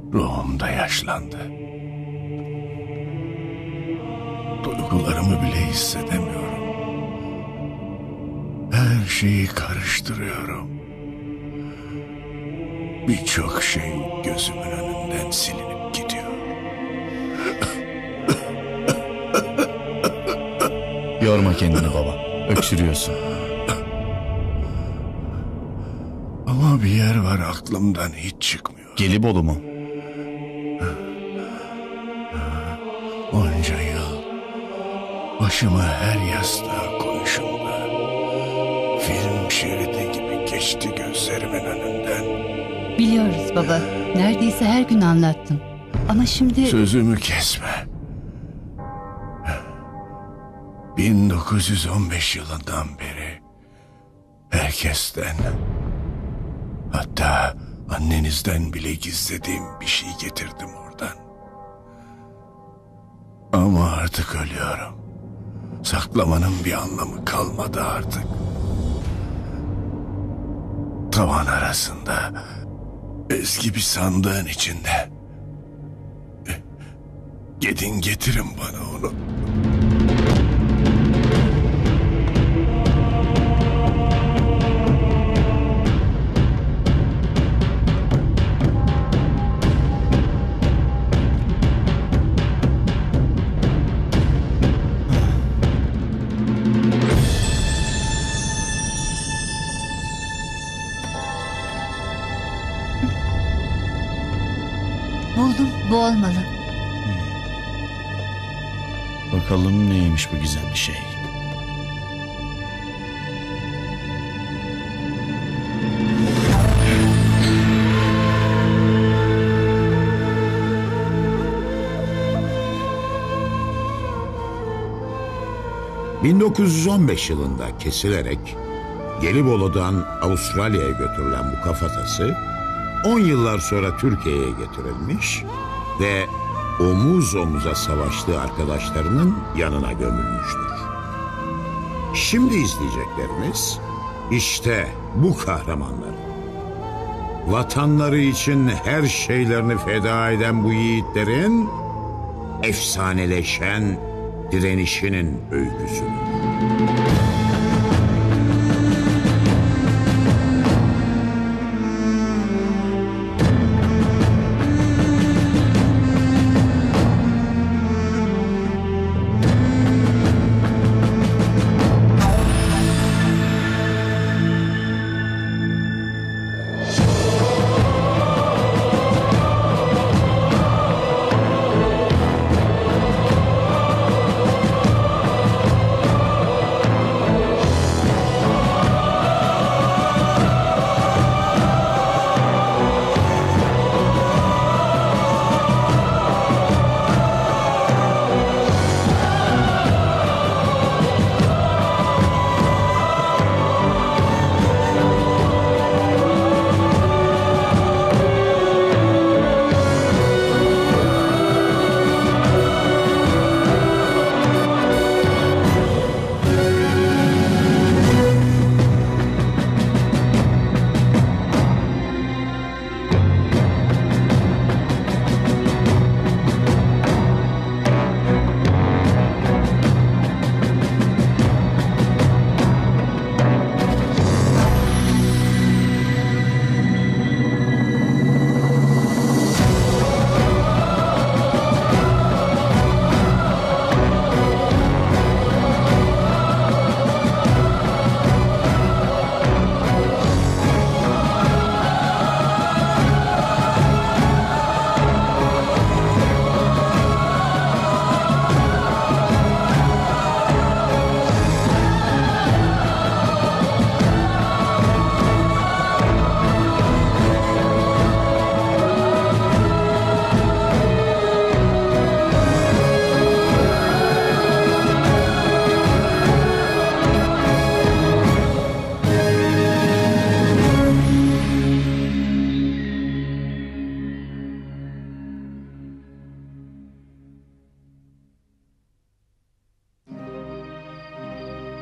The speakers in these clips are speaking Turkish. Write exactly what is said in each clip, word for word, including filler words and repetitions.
Ruhum da yaşlandı. Duygularımı bile hissedemiyorum. Her şeyi karıştırıyorum. Birçok şey gözümün önünden silinip gidiyor. Yorma kendini baba. Öksürüyorsun. Ama bir yer var aklımdan hiç çıkmıyor. Gelibolu mu? Onca yıl başımı her yastığa koyuşumda film şeridi gibi geçti gözlerimin önünden. Biliyoruz baba. Neredeyse her gün anlattım. Ama şimdi... Sözümü kesme. bin dokuz yüz on beş yılından beri herkesten, hatta annenizden bile gizlediğim bir şey getirdim oradan. Ama artık ölüyorum. Saklamanın bir anlamı kalmadı artık. Tavan arasında eski bir sandığın içinde. Gidin getirin bana onu. Buldum, bu olmalı. Bakalım neymiş bu gizemli şey. bin dokuz yüz on beş yılında kesilerek Gelibolu'dan Avustralya'ya götürülen bu kafatası on yıllar sonra Türkiye'ye getirilmiş ve omuz omuza savaştığı arkadaşlarının yanına gömülmüştür. Şimdi izleyeceklerimiz işte bu kahramanlar. Vatanları için her şeylerini feda eden bu yiğitlerin efsaneleşen direnişinin öyküsüdür.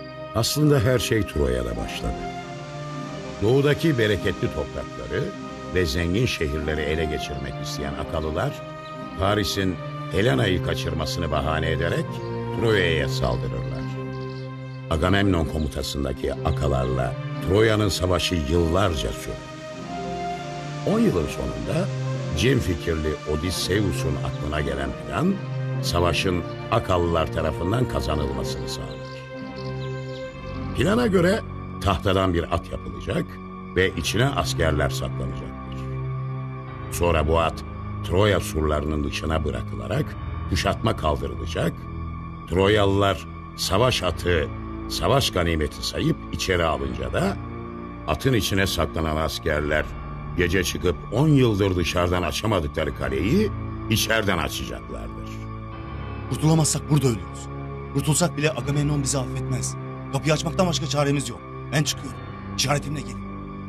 Aslında her şey Troya'da başladı. Doğudaki bereketli toprakları ve zengin şehirleri ele geçirmek isteyen Akalılar, Paris'in Helena'yı kaçırmasını bahane ederek Troya'ya saldırırlar. Agamemnon komutasındaki Akalarla Troya'nın savaşı yıllarca sürdü. On yılın sonunda cin fikirli Odysseus'un aklına gelen plan, savaşın Akalılar tarafından kazanılmasını sağlar. Plana göre tahtadan bir at yapılacak ve içine askerler saklanacaktır. Sonra bu at Troya surlarının dışına bırakılarak kuşatma kaldırılacak, Troyalılar savaş atı, savaş ganimeti sayıp içeri alınca da atın içine saklanan askerler gece çıkıp on yıldır dışarıdan açamadıkları kaleyi içeriden açacaklardır. Kurtulamazsak burada ölürüz. Kurtulsak bile Agamemnon bizi affetmez. Kapıyı açmaktan başka çaremiz yok. Ben çıkıyorum. İşaretimle gelin.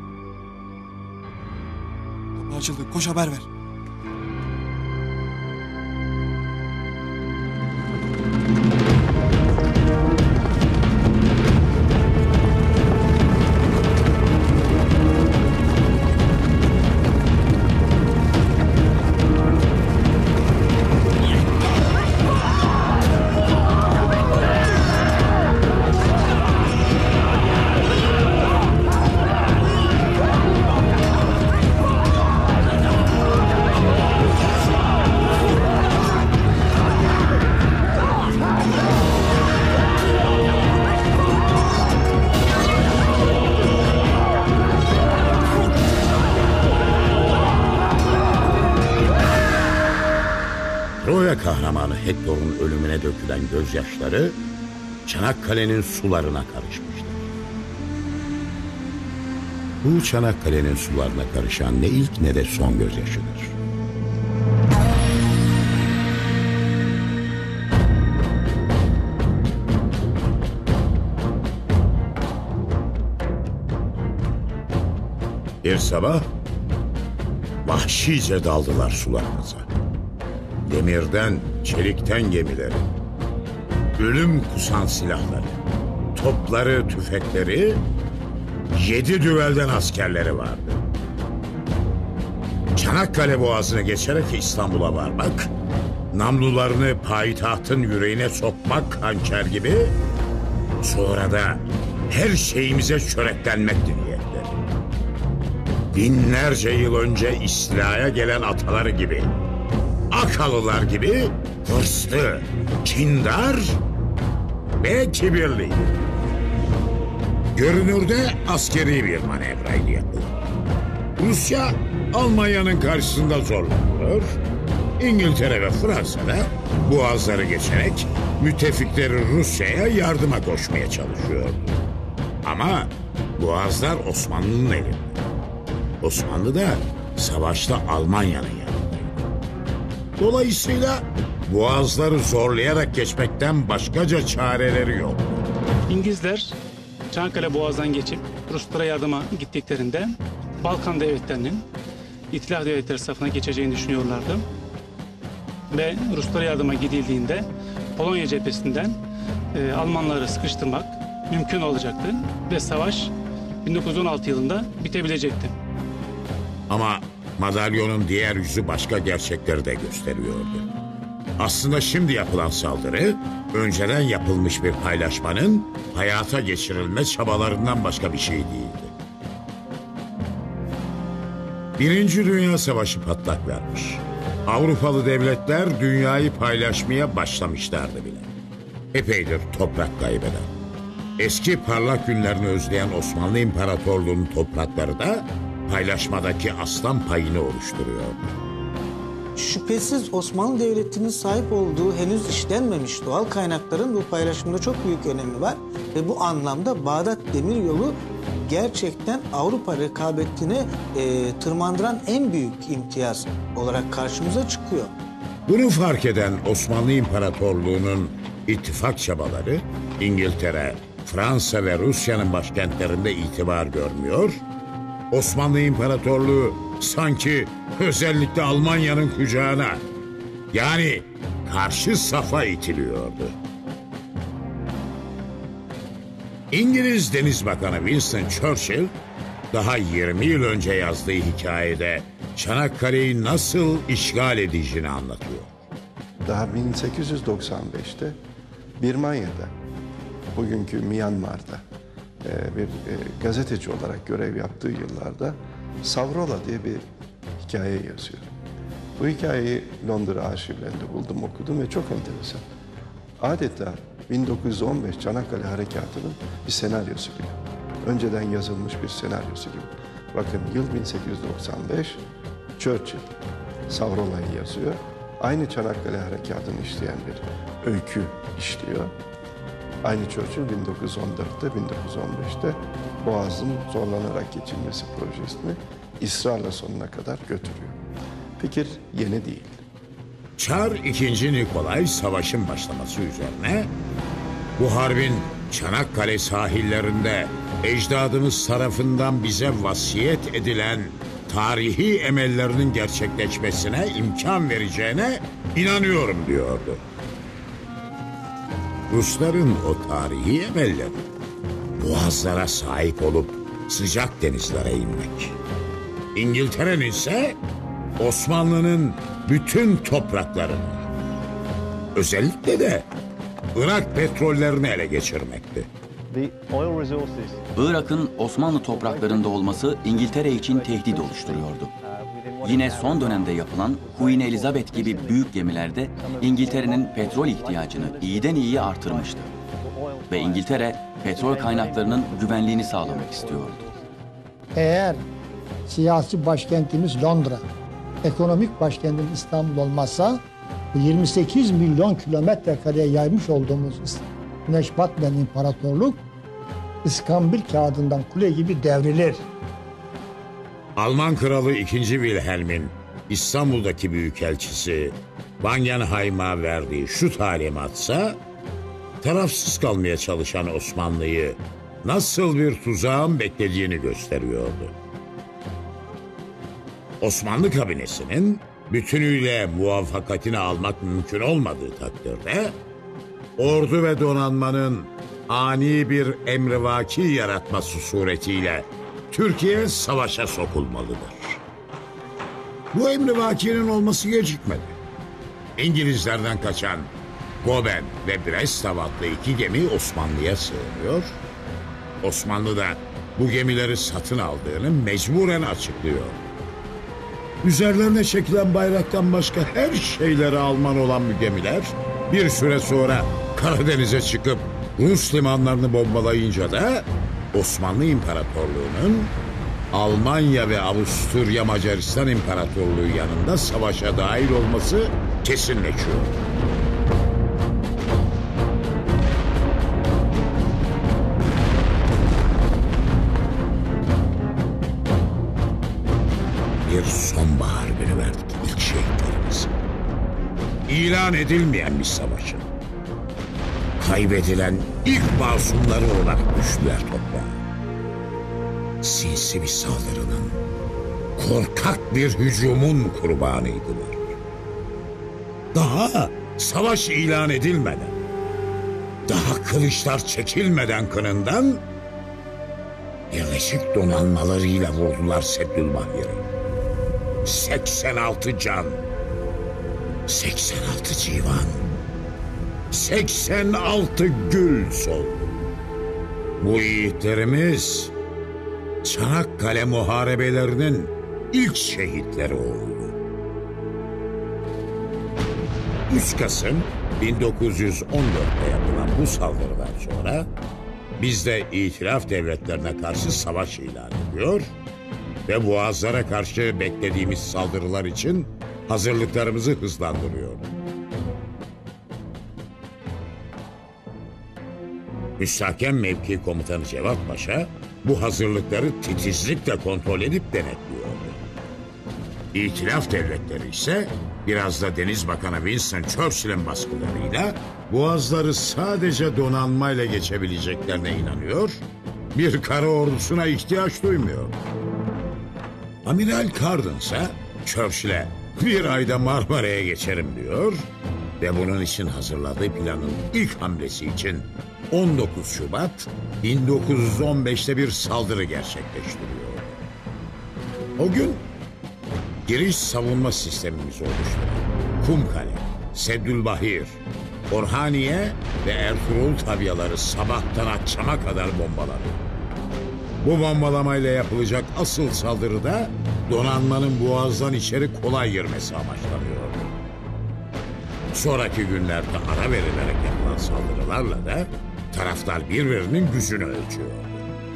Kapı açıldı. Koş haber ver. Troya kahramanı Hektor'un ölümüne dökülen gözyaşları Çanakkale'nin sularına karışmıştır. Bu Çanakkale'nin sularına karışan ne ilk ne de son gözyaşıdır. Bir sabah vahşice daldılar sularımıza. Demirden, çelikten gemileri, ölüm kusan silahları, topları, tüfekleri, yedi düvelden askerleri vardı. Çanakkale Boğazı'nı geçerek İstanbul'a varmak, namlularını payitahtın yüreğine sokmak hançer gibi, sonra da her şeyimize çöreklenmekti niyetleri. Binlerce yıl önce istilaya gelen ataları gibi, Akalılar gibi hırslı, kindar ve kibirliydi. Görünürde askeri bir manevraydı yapıldı. Rusya Almanya'nın karşısında zorlanıyor, İngiltere ve Fransa'da boğazları geçerek müttefikleri Rusya'ya yardıma koşmaya çalışıyordu. Ama boğazlar Osmanlı'nın elinde. Osmanlı da savaşta Almanya'nın yanındaydı. Dolayısıyla boğazları zorlayarak geçmekten başkaca çareleri yok. İngilizler Çanakkale Boğazı'ndan geçip Ruslara yardıma gittiklerinde Balkan devletlerinin İtilaf devletleri safına geçeceğini düşünüyorlardı. Ve Ruslara yardıma gidildiğinde Polonya cephesinden e, Almanları sıkıştırmak mümkün olacaktı ve savaş bin dokuz yüz on altı yılında bitebilecekti. Ama madalyonun diğer yüzü başka gerçekleri de gösteriyordu. Aslında şimdi yapılan saldırı, önceden yapılmış bir paylaşmanın hayata geçirilme çabalarından başka bir şey değildi. Birinci Dünya Savaşı patlak vermiş. Avrupalı devletler dünyayı paylaşmaya başlamışlardı bile. Epeydir toprak kaybeden. Eski parlak günlerini özleyen Osmanlı İmparatorluğu'nun toprakları da paylaşmadaki aslan payını oluşturuyordu. Şüphesiz Osmanlı Devleti'nin sahip olduğu henüz işlenmemiş doğal kaynakların bu paylaşımda çok büyük önemi var. Ve bu anlamda Bağdat Demiryolu gerçekten Avrupa rekabetini e, tırmandıran en büyük imtiyaz olarak karşımıza çıkıyor. Bunu fark eden Osmanlı İmparatorluğu'nun ittifak çabaları İngiltere, Fransa ve Rusya'nın başkentlerinde itibar görmüyor, Osmanlı İmparatorluğu sanki özellikle Almanya'nın kucağına, yani karşı safa itiliyordu. İngiliz Deniz Bakanı Winston Churchill, daha yirmi yıl önce yazdığı hikayede Çanakkale'yi nasıl işgal edeceğini anlatıyor. Daha bin sekiz yüz doksan beşte Birmanya'da, bugünkü Myanmar'da bir gazeteci olarak görev yaptığı yıllarda Savrola diye bir hikaye yazıyor. Bu hikayeyi Londra arşivlerinde buldum, okudum ve çok enteresan. Adeta bin dokuz yüz on beş Çanakkale Harekatı'nın bir senaryosu gibi. Önceden yazılmış bir senaryosu gibi. Bakın yıl bin sekiz yüz doksan beş, Churchill Savrola'yı yazıyor. Aynı Çanakkale Harekatı'nı işleyen bir öykü işliyor. Aynı Churchill bin dokuz yüz on dörtte, bin dokuz yüz on beşte Boğaz'ın zorlanarak geçilmesi projesini ısrarla sonuna kadar götürüyor. Fikir yeni değil. Çar ikinci. Nikolay savaşın başlaması üzerine bu harbin Çanakkale sahillerinde ecdadımız tarafından bize vasiyet edilen tarihi emellerinin gerçekleşmesine imkan vereceğine inanıyorum diyordu. Rusların o tarihi emelleri boğazlara sahip olup sıcak denizlere inmek. İngiltere'nin ise Osmanlı'nın bütün topraklarını, özellikle de Irak petrollerini ele geçirmekti. Irak'ın Osmanlı topraklarında olması İngiltere için tehdit oluşturuyordu. Yine son dönemde yapılan Queen Elizabeth gibi büyük gemilerde İngiltere'nin petrol ihtiyacını iyiden iyiye artırmıştı. Ve İngiltere petrol kaynaklarının güvenliğini sağlamak istiyordu. Eğer siyasi başkentimiz Londra, ekonomik başkentimiz İstanbul olmazsa yirmi sekiz milyon kilometre kareye yaymış olduğumuz Güneş batmayan imparatorluk İskambil kağıdından kule gibi devrilir. Alman Kralı ikinci. Wilhelm'in İstanbul'daki büyükelçisi Wangenheim'a verdiği şu talimatsa tarafsız kalmaya çalışan Osmanlı'yı nasıl bir tuzağın beklediğini gösteriyordu. Osmanlı kabinesinin bütünüyle muvaffakatini almak mümkün olmadığı takdirde ordu ve donanmanın ani bir emrivaki yaratması suretiyle Türkiye savaşa sokulmalıdır. Bu emrivakinin olması gecikmedi. İngilizlerden kaçan Goben ve Brestov adlı iki gemi Osmanlı'ya sığınıyor. Osmanlı da bu gemileri satın aldığını mecburen açıklıyor. Üzerlerine çekilen bayraktan başka her şeyleri Alman olan bu gemiler bir süre sonra Karadeniz'e çıkıp Rus limanlarını bombalayınca da Osmanlı İmparatorluğu'nun Almanya ve Avusturya Macaristan İmparatorluğu yanında savaşa dahil olması kesinleşiyor. Bir sonbahar günü verdik ilk şehitlerimizi. İlan edilmeyen bir savaşın kaybedilen ilk masumları olarak düştüler toprağa. Sinsi bir saldırının, korkak bir hücumun kurbanıydılar. Daha savaş ilan edilmeden, daha kılıçlar çekilmeden kınından Birleşik donanmalarıyla vurdular Seddülbahir'i. seksen altı can, seksen altı civan, seksen altı gül soldu. Bu yiğitlerimiz Çanakkale muharebelerinin ilk şehitleri oldu. üç Kasım bin dokuz yüz on dörtte yapılan bu saldırıdan sonra biz de İtilaf devletlerine karşı savaş ilan ediyor ve Boğazlara karşı beklediğimiz saldırılar için hazırlıklarımızı hızlandırıyor. Müstahkem Mevki Komutanı Cevat Paşa bu hazırlıkları titizlikle kontrol edip denetliyordu. İtilaf devletleri ise biraz da Deniz Bakanı Winston Churchill'in baskılarıyla Boğazları sadece donanmayla geçebileceklerine inanıyor, bir kara ordusuna ihtiyaç duymuyor. Amiral Carden ise Churchill'e bir ayda Marmara'ya geçerim diyor ve bunun için hazırladığı planın ilk hamlesi için on dokuz Şubat bin dokuz yüz on beşte bir saldırı gerçekleştiriyor. O gün giriş savunma sistemimizi oluşturdu. Kumkale, Seddülbahir, Orhaniye ve Ertuğrul tabyaları sabahtan akşama kadar bombaladı. Bu bombalamayla yapılacak asıl saldırıda donanmanın boğazdan içeri kolay girmesi amaçlanıyordu. Sonraki günlerde ara verilerek yapılan saldırılarla da taraflar birbirinin gücünü ölçüyordu.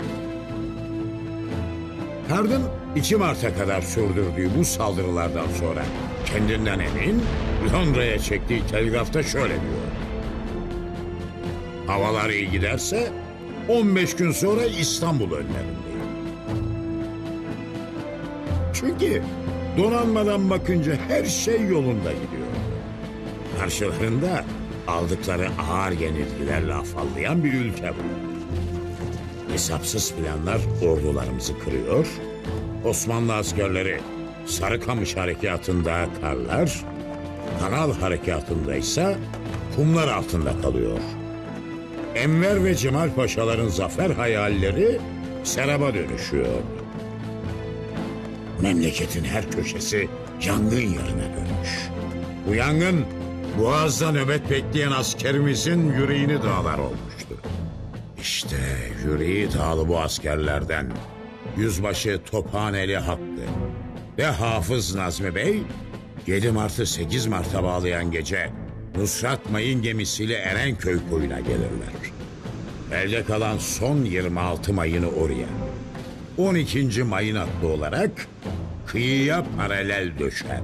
Hard'ın iki Mart'a kadar sürdürdüğü bu saldırılardan sonra kendinden emin, Londra'ya çektiği telgrafta şöyle diyor: havalar iyi giderse on beş gün sonra İstanbul önlerindeyim. Çünkü donanmadan bakınca her şey yolunda gidiyor. Karşılarında aldıkları ağır yenilgilerle afallayan bir ülke bu. Hesapsız planlar ordularımızı kırıyor, Osmanlı askerleri Sarıkamış harekatında karlar, Kanal harekatında ise kumlar altında kalıyor. Enver ve Cemal Paşaların zafer hayalleri seraba dönüşüyor. Memleketin her köşesi yangın yerine dönmüş. Bu yangın Boğaz'da nöbet bekleyen askerimizin yüreğini dağlar olmuştu. İşte yüreği dağlı bu askerlerden Yüzbaşı Tophaneli Hakkı ve Hafız Nazmi Bey yedi Mart'ı sekiz Mart'a bağlayan gece Nusrat Mayın gemisiyle Erenköy koyuna gelirler. Elde kalan son yirmi altı mayını oraya, on ikinci mayın hattı olarak kıyıya paralel döşer.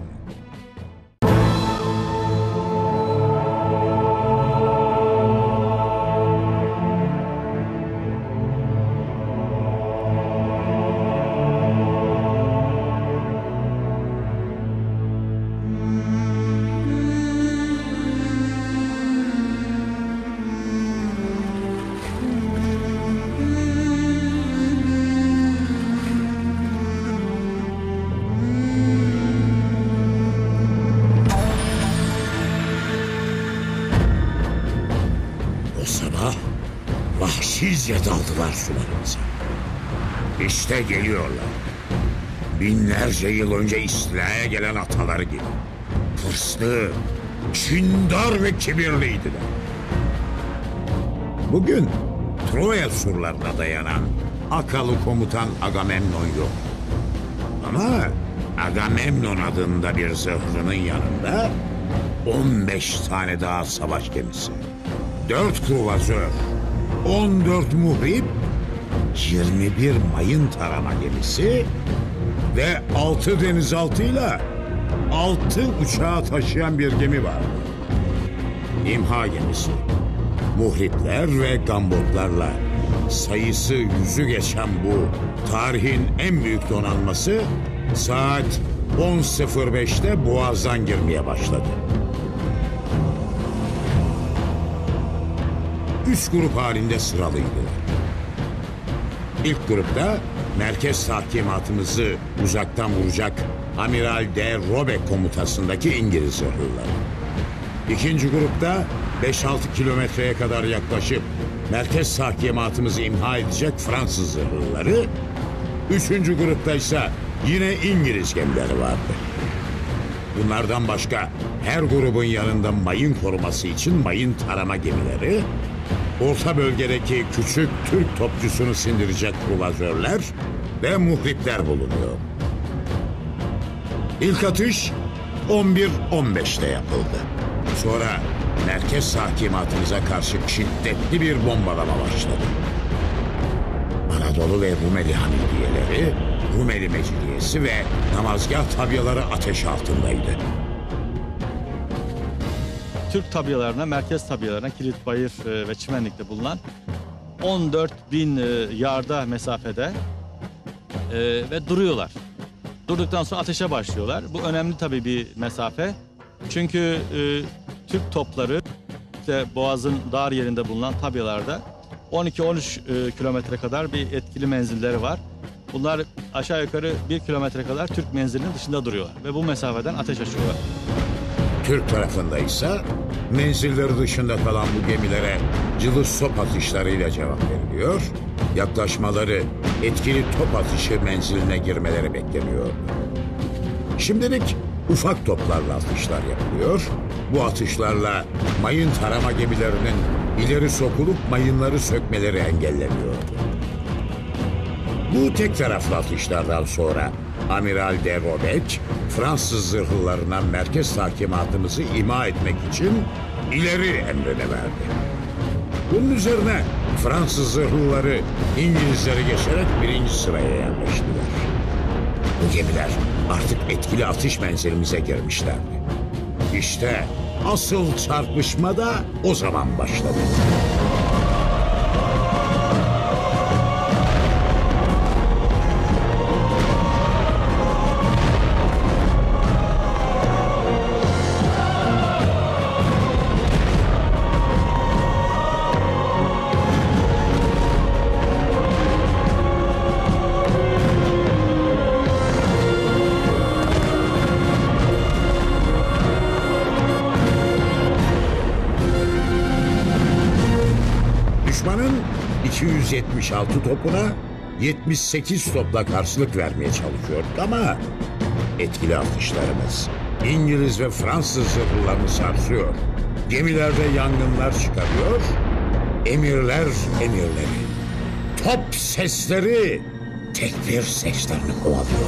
Vahşice daldılar sularımıza. İşte geliyorlar. Binlerce yıl önce istilaya gelen ataları gibi. Hırslı, kindar ve kibirliydiler. Bugün Troya surlarına dayanan Akalı komutan Agamemnon yok. Ama Agamemnon adında bir zırhlının yanında on beş tane daha savaş gemisi, dört kruvazör, on dört muhrip, yirmi bir mayın tarama gemisi ve altı denizaltıyla altı uçağı taşıyan bir gemi var. İmha gemisi, muhripler ve gambotlarla sayısı yüzü geçen bu tarihin en büyük donanması saat on sıfır beşte Boğaz'dan girmeye başladı. Üç grup halinde sıralıydılar. İlk grupta merkez tahkimatımızı uzaktan vuracak Amiral de Robek komutasındaki İngiliz zırhlıları. İkinci grupta beş altı kilometreye kadar yaklaşıp merkez tahkimatımızı imha edecek Fransız zırhlıları. Üçüncü grupta ise yine İngiliz gemileri vardı. Bunlardan başka her grubun yanında mayın koruması için mayın tarama gemileri, orta bölgedeki küçük Türk topçusunu sindirecek kruvazörler ve muhripler bulunuyor. İlk atış on bir on beşte yapıldı. Sonra merkez tahkimatımıza karşı şiddetli bir bombalama başladı. Anadolu ve Rumeli hamidiyeleri, Rumeli Mecidiyesi ve namazgah tabyaları ateş altındaydı. Türk tabyalarına, merkez tabyalarına, Kilitbayır ve Çimenlik'te bulunan on dört bin yarda mesafede e, ve duruyorlar. Durduktan sonra ateşe başlıyorlar. Bu önemli tabii bir mesafe. Çünkü e, Türk topları işte Boğaz'ın dar yerinde bulunan tabyalarda on iki on üç e, kilometre kadar bir etkili menzilleri var. Bunlar aşağı yukarı bir kilometre kadar Türk menzilinin dışında duruyorlar ve bu mesafeden ateş açıyorlar. Türk tarafında ise menzilleri dışında kalan bu gemilere cılız top atışlarıyla cevap veriliyor. Yaklaşmaları etkili top atışı menziline girmeleri bekleniyordu. Şimdilik ufak toplarla atışlar yapılıyor. Bu atışlarla mayın tarama gemilerinin ileri sokulup mayınları sökmeleri engelleniyordu. Bu tek taraflı atışlardan sonra Amiral de Robek, Fransız zırhlılarına merkez takimatımızı ima etmek için ileri emrini verdi. Bunun üzerine Fransız zırhlıları İngilizleri geçerek birinci sıraya yerleştiler. Bu gemiler artık etkili atış menzilimize girmişlerdi. İşte asıl çarpışma da o zaman başladı. Düşmanın iki yüz yetmiş altı topuna yetmiş sekiz topla karşılık vermeye çalışıyorduk ama etkili atışlarımız İngiliz ve Fransız zırhlılarını sarsıyor. Gemilerde yangınlar çıkarıyor, emirler emirleri, top sesleri tekbir seslerini kovalıyor.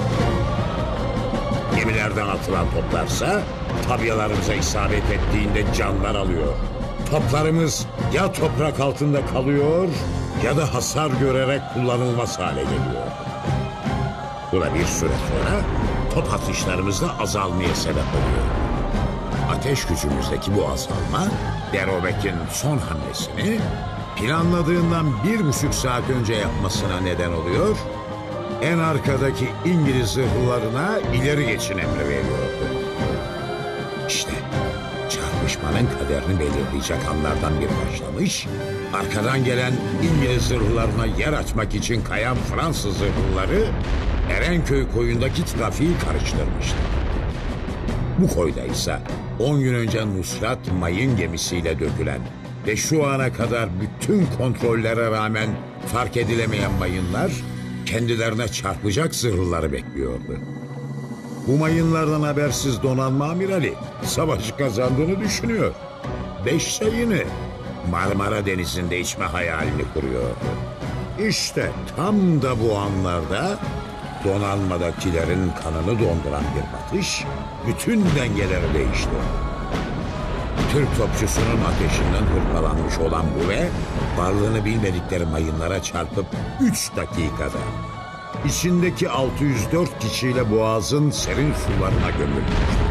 Gemilerden atılan toplarsa tabyalarımıza isabet ettiğinde canlar alıyor. Toplarımız ya toprak altında kalıyor ya da hasar görerek kullanılmaz hale geliyor. Bu da bir süre sonra top atışlarımızda azalmaya sebep oluyor. Ateş gücümüzdeki bu azalma, de Robek'in son hamlesini planladığından bir buçuk saat önce yapmasına neden oluyor. En arkadaki İngiliz zırhlılarına ileri geçin emri veriyordu. İşte çarpışmanın kaderini belirleyecek anlardan bir başlamış, arkadan gelen İngiliz zırhlılarına yer açmak için kayan Fransız zırhlıları Erenköy koyundaki trafiği karıştırmıştı. Bu koyda ise on gün önce Nusrat mayın gemisiyle dökülen ve şu ana kadar bütün kontrollere rağmen fark edilemeyen mayınlar kendilerine çarpacak zırhlıları bekliyordu. Bu mayınlardan habersiz donanma amirali savaşı kazandığını düşünüyor. Beş sayını Marmara Denizi'nde içme hayalini kuruyordu. İşte tam da bu anlarda donanmadakilerin kanını donduran bir batış bütün dengeleri değişti. Türk topçusunun ateşinden hırpalanmış olan bu ve varlığını bilmedikleri mayınlara çarpıp üç dakikada içindeki altı yüz dört kişiyle boğazın serin sularına gömülmüştü.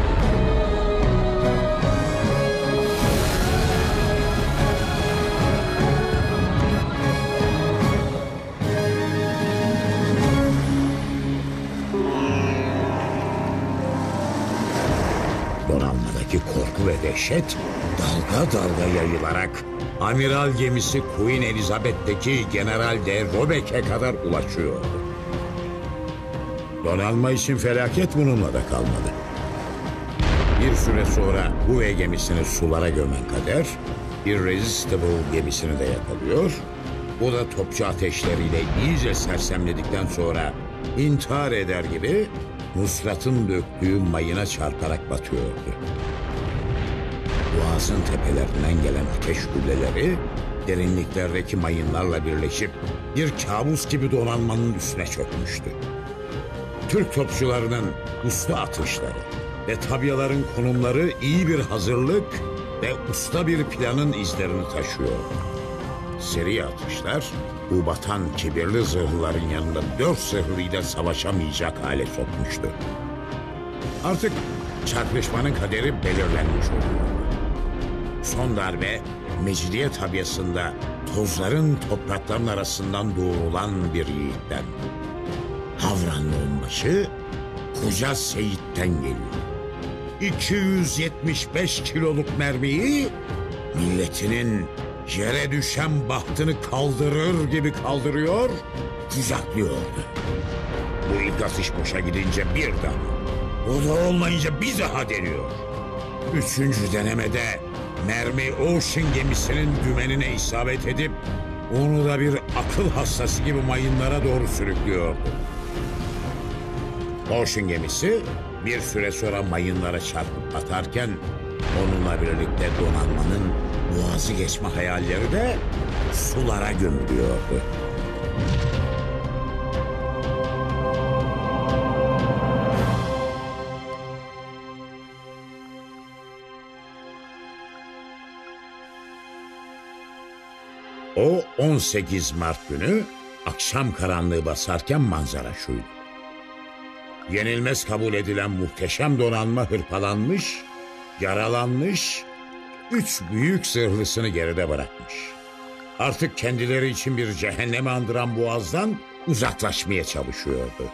Donanmadaki korku ve dehşet dalga dalga yayılarak amiral gemisi Queen Elizabeth'teki General de Robek'e kadar ulaşıyordu. Donanma için felaket bununla da kalmadı. Bir süre sonra Houet gemisini sulara gömen kader, Irresistible gemisini de yakalıyor. O da topçu ateşleriyle iyice sersemledikten sonra intihar eder gibi Nusrat'ın döktüğü mayına çarparak batıyordu. Boğazın tepelerinden gelen ateş gülleleri derinliklerdeki mayınlarla birleşip bir kabus gibi donanmanın üstüne çökmüştü. Türk topçularının usta atışları ve tabyaların konumları iyi bir hazırlık ve usta bir planın izlerini taşıyor. Seri atışlar bu batan kibirli zırhlıların yanında dört zırhlıyla savaşamayacak hale sokmuştu. Artık çarpışmanın kaderi belirlenmiş oluyordu. Son darbe Mecidiye tabyasında tozların toprakların arasından doğrulan bir yiğitten. Havranlı onbaşı Koca Seyit'ten geliyor. iki yüz yetmiş beş kiloluk mermiyi milletinin yere düşen bahtını kaldırır gibi kaldırıyor, kucaklıyordu. Bu ilk atış boşa gidince bir daha, o da olmayınca bir daha deniyor. Üçüncü denemede mermi Ocean gemisinin dümenine isabet edip onu da bir akıl hastası gibi mayınlara doğru sürüklüyordu. Ocean gemisi bir süre sonra mayınlara çarpıp batarken onunla birlikte donanmanın boğazı geçme hayalleri de sulara gömülüyordu. O on sekiz Mart günü akşam karanlığı basarken manzara şuydu. Yenilmez kabul edilen muhteşem donanma hırpalanmış, yaralanmış, üç büyük zırhlısını geride bırakmış. Artık kendileri için bir cehennemi andıran boğazdan uzaklaşmaya çalışıyordu.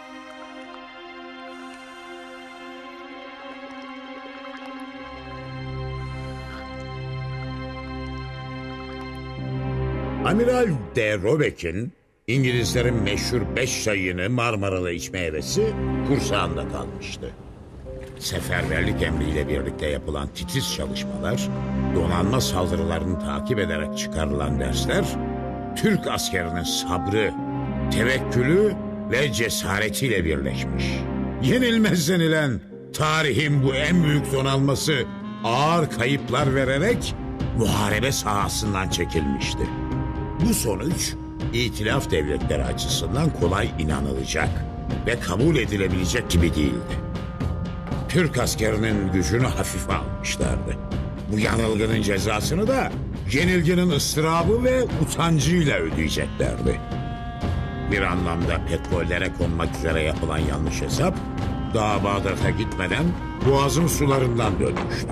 Amiral de Robeck'in İngilizlerin meşhur beş çayını Marmara'da içme hevesi kursağında kalmıştı. Seferberlik emriyle birlikte yapılan titiz çalışmalar, donanma saldırılarını takip ederek çıkarılan dersler, Türk askerinin sabrı, tevekkülü ve cesaretiyle birleşmiş. Yenilmez denilen tarihin bu en büyük donanması ağır kayıplar vererek muharebe sahasından çekilmişti. Bu sonuç, İtilaf devletleri açısından kolay inanılacak ve kabul edilebilecek gibi değildi. Türk askerinin gücünü hafife almışlardı. Bu yanılgının cezasını da yenilginin ıstırabı ve utancıyla ödeyeceklerdi. Bir anlamda petrollere konmak üzere yapılan yanlış hesap, daha Bağdat'a gitmeden Boğaz'ın sularından dönmüştü.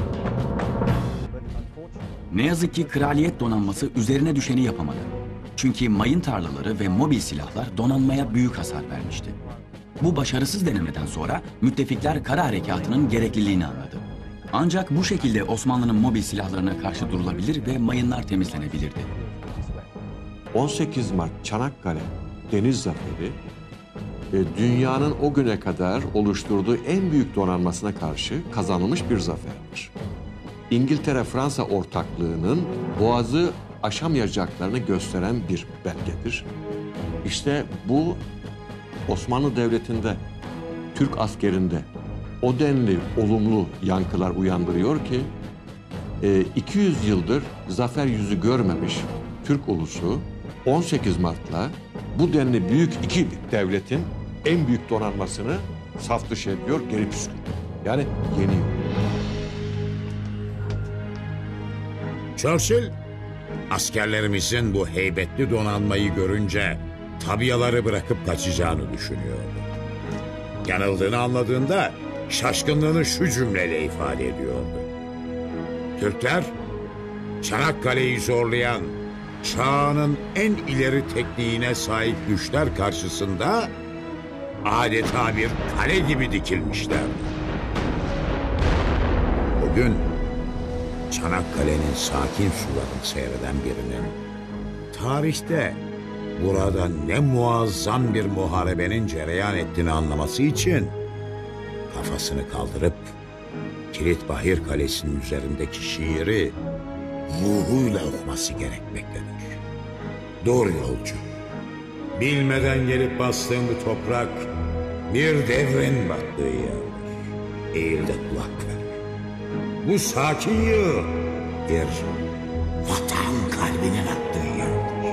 Ne yazık ki kraliyet donanması üzerine düşeni yapamadı. Çünkü mayın tarlaları ve mobil silahlar donanmaya büyük hasar vermişti. Bu başarısız denemeden sonra müttefikler kara harekatının gerekliliğini anladı. Ancak bu şekilde Osmanlı'nın mobil silahlarına karşı durulabilir ve mayınlar temizlenebilirdi. on sekiz Mart Çanakkale Deniz Zaferi, dünyanın o güne kadar oluşturduğu en büyük donanmasına karşı kazanılmış bir zaferdir. İngiltere-Fransa ortaklığının Boğaz'ı aşamayacaklarını gösteren bir belgedir. İşte bu Osmanlı Devleti'nde, Türk askerinde o denli olumlu yankılar uyandırıyor ki iki yüz yıldır zafer yüzü görmemiş Türk ulusu on sekiz Mart'la bu denli büyük iki devletin en büyük donanmasını saf dışı ediyor, geri püskürtüyor. Yani yeniyor. Churchill, askerlerimizin bu heybetli donanmayı görünce tabiyaları bırakıp kaçacağını düşünüyordu. Yanıldığını anladığında şaşkınlığını şu cümleyle ifade ediyordu. Türkler, Çanakkale'yi zorlayan çağının en ileri tekniğine sahip güçler karşısında adeta bir kale gibi dikilmişlerdi. Bugün Çanakkale'nin sakin sularını seyreden birinin tarihte burada ne muazzam bir muharebenin cereyan ettiğini anlaması için kafasını kaldırıp Kilitbahir Kalesi'nin üzerindeki şiiri ruhuyla okuması gerekmektedir. Dur yolcu, bilmeden gelip bastığın bu toprak bir devrin battığı yerdir. Eğil de kulak ver. Bu sakin yığın bir vatan kalbinin attığı yerdir.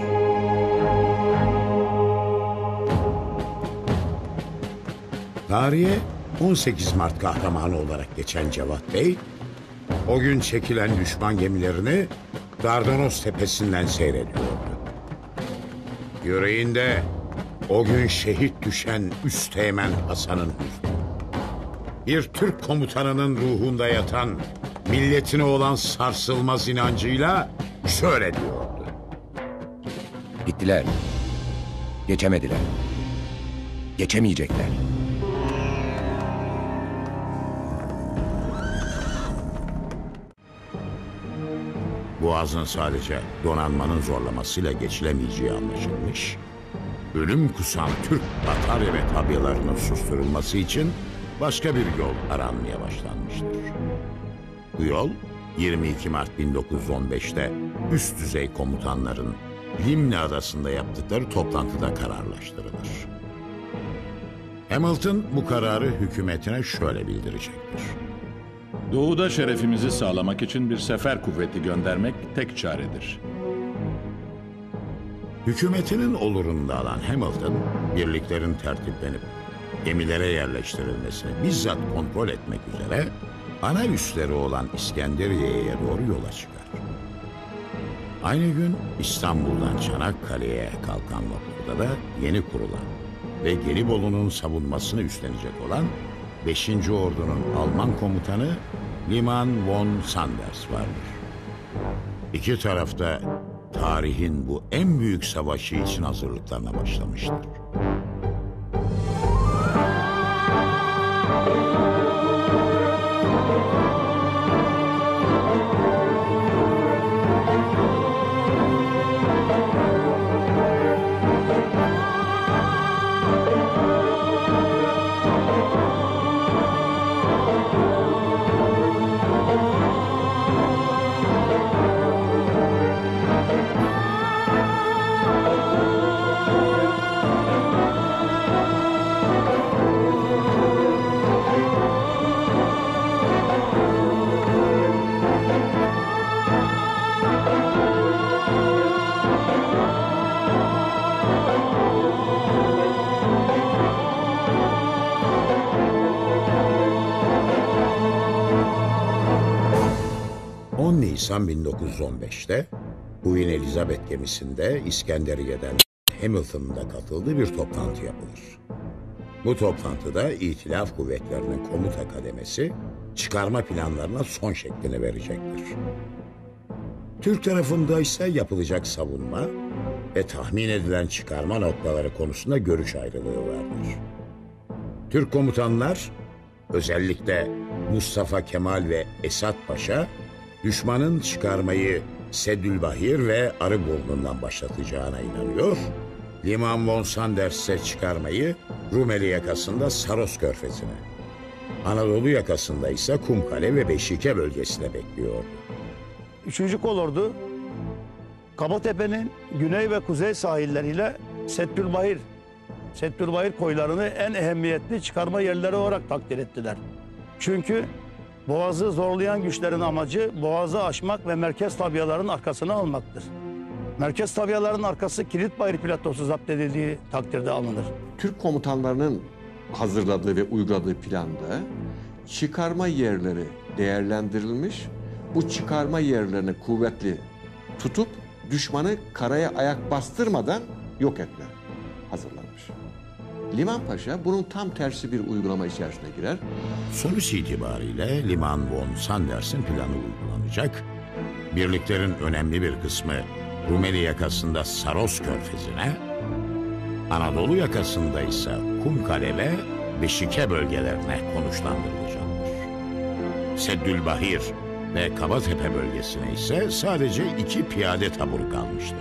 Tarihe on sekiz Mart kahramanı olarak geçen Cevat Bey, o gün çekilen düşman gemilerini Dardanos tepesinden seyrediyordu. Yüreğinde o gün şehit düşen Üsteğmen Hasan'ın hüznü, bir Türk komutanının ruhunda yatan milletine olan sarsılmaz inancıyla şöyle diyordu. Gittiler. Geçemediler. Geçemeyecekler. Boğaz'ın sadece donanmanın zorlamasıyla geçilemeyeceği anlaşılmış, ölüm kusan Türk Batarya ve tabyalarının susturulması için başka bir yol aranmaya başlanmıştır. Bu yol yirmi iki Mart bin dokuz yüz on beşte üst düzey komutanların Limne Adası'nda yaptıkları toplantıda kararlaştırılır. Hamilton bu kararı hükümetine şöyle bildirecektir. Doğuda şerefimizi sağlamak için bir sefer kuvveti göndermek tek çaredir. Hükümetinin olurunu alan Hamilton, birliklerin tertiplenip gemilere yerleştirilmesini bizzat kontrol etmek üzere ana üsleri olan İskenderiye'ye doğru yola çıkar. Aynı gün İstanbul'dan Çanakkale'ye kalkan vapurda da yeni kurulan ve Gelibolu'nun savunmasını üstlenecek olan beşinci Ordu'nun Alman komutanı Liman von Sanders vardır. İki tarafta tarihin bu en büyük savaşı için hazırlıklarına başlamıştır. on Nisan bin dokuz yüz on beş'te Queen Elizabeth gemisinde İskenderiye'den Hamilton'ın da katıldığı bir toplantı yapılır. Bu toplantıda İtilaf Kuvvetleri'nin komuta kademesi çıkarma planlarına son şeklini verecektir. Türk tarafında ise yapılacak savunma ve tahmin edilen çıkarma noktaları konusunda görüş ayrılığı vardır. Türk komutanlar, özellikle Mustafa Kemal ve Esat Paşa, düşmanın çıkarmayı Seddülbahir ve Arıburnu'ndan başlatacağına inanıyor. Liman von Sanders ise çıkarmayı Rumeli yakasında Saros Körfezi'ne, Anadolu yakasında ise Kumkale ve Beşike bölgesine bekliyordu. Üçüncü Kolordu, Kabatepe'nin güney ve kuzey sahilleriyle Seddülbahir, Seddülbahir koylarını en ehemmiyetli çıkarma yerleri olarak takdir ettiler. Çünkü Boğaz'ı zorlayan güçlerin amacı Boğaz'ı aşmak ve merkez tabiaların arkasını almaktır. Merkez tabiaların arkası Kilitbayır platosu zapt edildiği takdirde alınır. Türk komutanlarının hazırladığı ve uyguladığı planda çıkarma yerleri değerlendirilmiş, bu çıkarma yerlerini kuvvetli tutup düşmanı karaya ayak bastırmadan yok etme hazırlanmış. Liman Paşa bunun tam tersi bir uygulama içerisine girer. Sonuç itibariyle Liman von Sanders'in planı uygulanacak. Birliklerin önemli bir kısmı Rumeli yakasında Saros Körfezi'ne, Anadolu yakasında ise Kumkale ve Beşike bölgelerine konuşlandırılacaktır. Seddülbahir ve Kabatepe bölgesine ise sadece iki piyade taburu kalmıştır.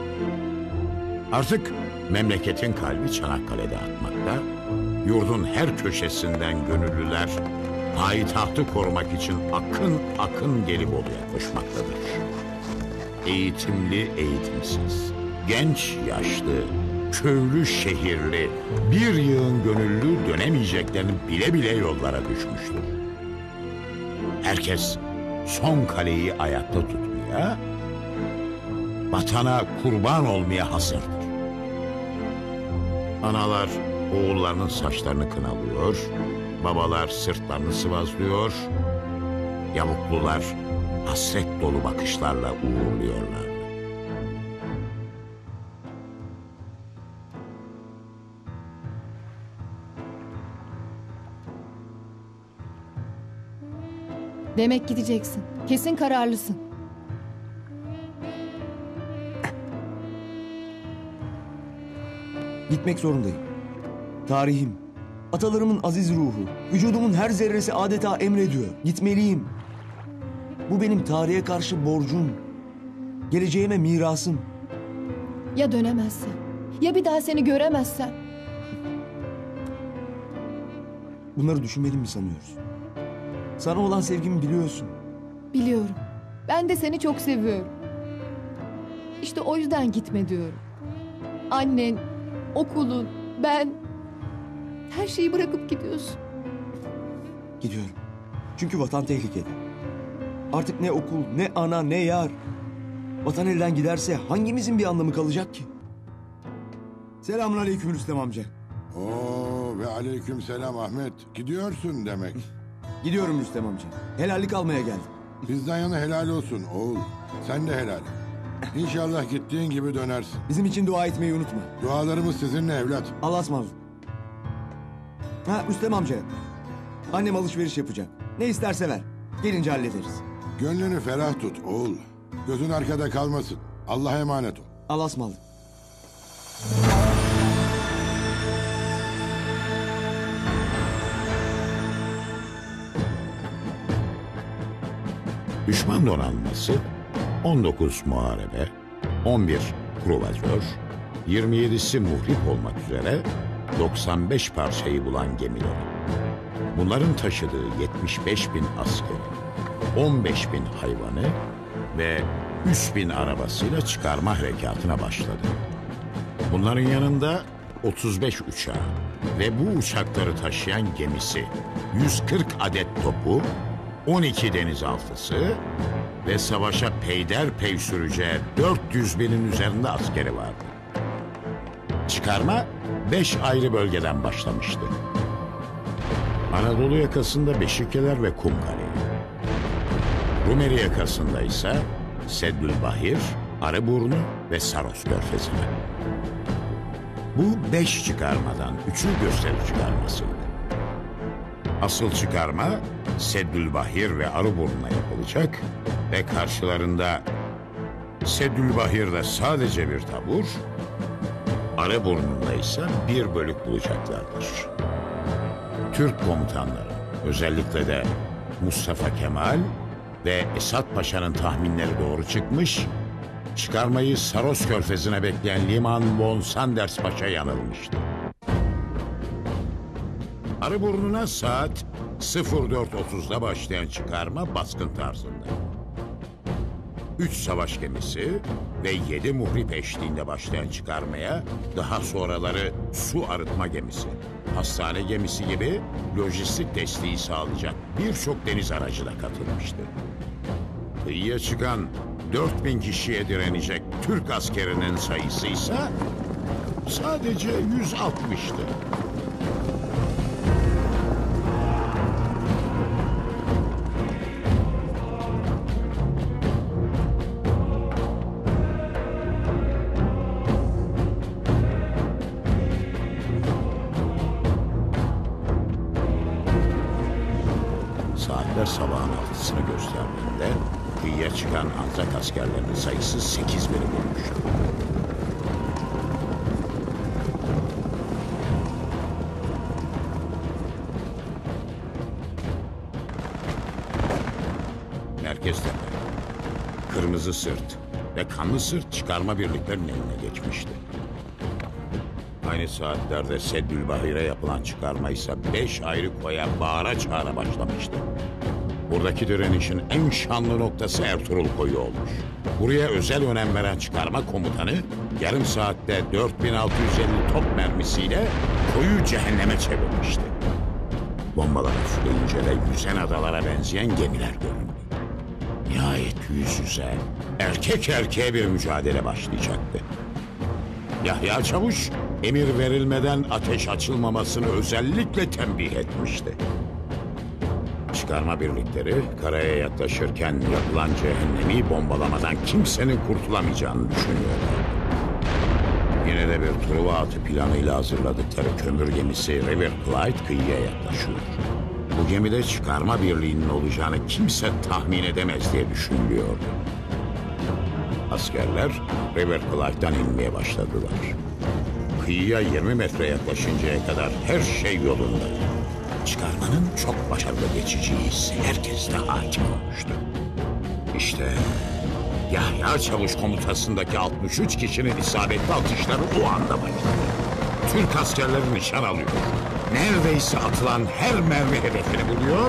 Artık memleketin kalbi Çanakkale'de atmakta, yurdun her köşesinden gönüllüler payitahtı korumak için akın akın Gelibolu'ya koşmaktadır. Eğitimli, eğitimsiz, genç, yaşlı, köylü, şehirli, bir yığın gönüllü dönemeyeceklerini bile bile yollara düşmüştür. Herkes son kaleyi ayakta tutmaya, vatana kurban olmaya hazırdır. Analar oğullarının saçlarını kınalıyor, babalar sırtlarını sıvazlıyor, yavuklular hasret dolu bakışlarla uğurluyorlar. Demek gideceksin. Kesin kararlısın. Gitmek zorundayım. Tarihim, atalarımın aziz ruhu, vücudumun her zerresi adeta emrediyor. Gitmeliyim. Bu benim tarihe karşı borcum. Geleceğime mirasım. Ya dönemezsen? Ya bir daha seni göremezsem? Bunları düşünmeli mi sanıyorsun? Sana olan sevgimi biliyorsun. Biliyorum. Ben de seni çok seviyorum. İşte o yüzden gitme diyorum. Annen, okulun, ben... Her şeyi bırakıp gidiyorsun. Gidiyorum. Çünkü vatan tehlikede. Artık ne okul, ne ana, ne yar. Vatan elden giderse hangimizin bir anlamı kalacak ki? Selamünaleyküm Rüstem amca. Oo ve aleyküm selam Ahmet. Gidiyorsun demek. Gidiyorum Rüstem amca. Helallik almaya geldim. Bizden yana helal olsun oğul. Sen de helal. İnşallah gittiğin gibi dönersin. Bizim için dua etmeyi unutma. Dualarımız sizinle evlat. Allah'a ısmarladık. Ha Rüstem amca. Annem alışveriş yapacak. Ne isterse ver. Gelince hallederiz. Gönlünü ferah tut oğul. Gözün arkada kalmasın. Allah'a emanet ol. Allah'a ısmarladık. Düşman donanması on dokuz muharebe, on bir kruvazör, yirmi yedisi muhrip olmak üzere doksan beş parçayı bulan gemileri. Bunların taşıdığı yetmiş beş bin askeri, on beş bin hayvanı ve üç bin arabasıyla çıkarma harekatına başladı. Bunların yanında otuz beş uçağı ve bu uçakları taşıyan gemisi, yüz kırk adet topu, on iki denizaltısı ve savaşa peyderpey süreceği dört yüz binin üzerinde askeri vardı. Çıkarma beş ayrı bölgeden başlamıştı. Anadolu yakasında Beşikeler ve Kumkale, Rumeli yakasında ise Seddülbahir, Arıburnu ve Saros Körfezi'ne. Bu beş çıkarmadan üçü gösteri çıkarmasıydı. Asıl çıkarma Seddülbahir ve Arıburnu'na yapılacak ve karşılarında Seddülbahir'de sadece bir tabur, Arıburnu'nda ise bir bölük bulacaklardır. Türk komutanları, özellikle de Mustafa Kemal ve Esat Paşa'nın tahminleri doğru çıkmış, çıkarmayı Saros Körfezi'ne bekleyen Liman von Sanders Paşa yanılmıştı. Arıburnu'na saat sıfır dört otuzda başlayan çıkarma baskın tarzında. Üç savaş gemisi ve yedi muhrip eşliğinde başlayan çıkarmaya daha sonraları su arıtma gemisi, hastane gemisi gibi lojistik desteği sağlayacak birçok deniz aracı da katılmıştı. Kıyıya çıkan dört bin kişiye direnecek Türk askerinin sayısı ise sadece yüz altmıştı. Saatler sabahın altısını gösterdiğinde kıyıya çıkan Anzak askerlerinin sayısı sekiz bini bulmuştu. Merkezde Kırmızı Sırt ve Kanlı Sırt çıkarma birliklerinin eline geçmişti. Aynı saatlerde Seddülbahir'e yapılan çıkarma ise beş ayrı koya bağıra çağıra başlamıştı. Buradaki direnişin en şanlı noktası Ertuğrul Koyu olmuş. Buraya özel önem veren çıkarma komutanı yarım saatte dört bin altı yüz elli top mermisiyle koyu cehenneme çevirmişti. Bombalar üfleyince de yüzen adalara benzeyen gemiler göründü. Nihayet yüz yüze, erkek erkeğe bir mücadele başlayacaktı. Yahya Çavuş emir verilmeden ateş açılmamasını özellikle tembih etmişti. Çıkarma birlikleri karaya yaklaşırken yapılan cehennemi bombalamadan kimsenin kurtulamayacağını düşünüyorlar. Yine de bir Truva atı planıyla hazırladıkları kömür gemisi River Clyde kıyıya yaklaşıyor. Bu gemide çıkarma birliğinin olacağını kimse tahmin edemez diye düşünülüyordu. Askerler River Clyde'dan inmeye başladılar. Kıyıya yirmi metre yaklaşıncaya kadar her şey yolunda. Çıkarmanın çok başarılı geçeceği hissi herkeste hakim olmuştu. İşte Yahya Çavuş komutasındaki altmış üç kişinin isabetli atışları o anda başladı. Türk askerleri nişan alıyor. Neredeyse atılan her mermi hedefini buluyor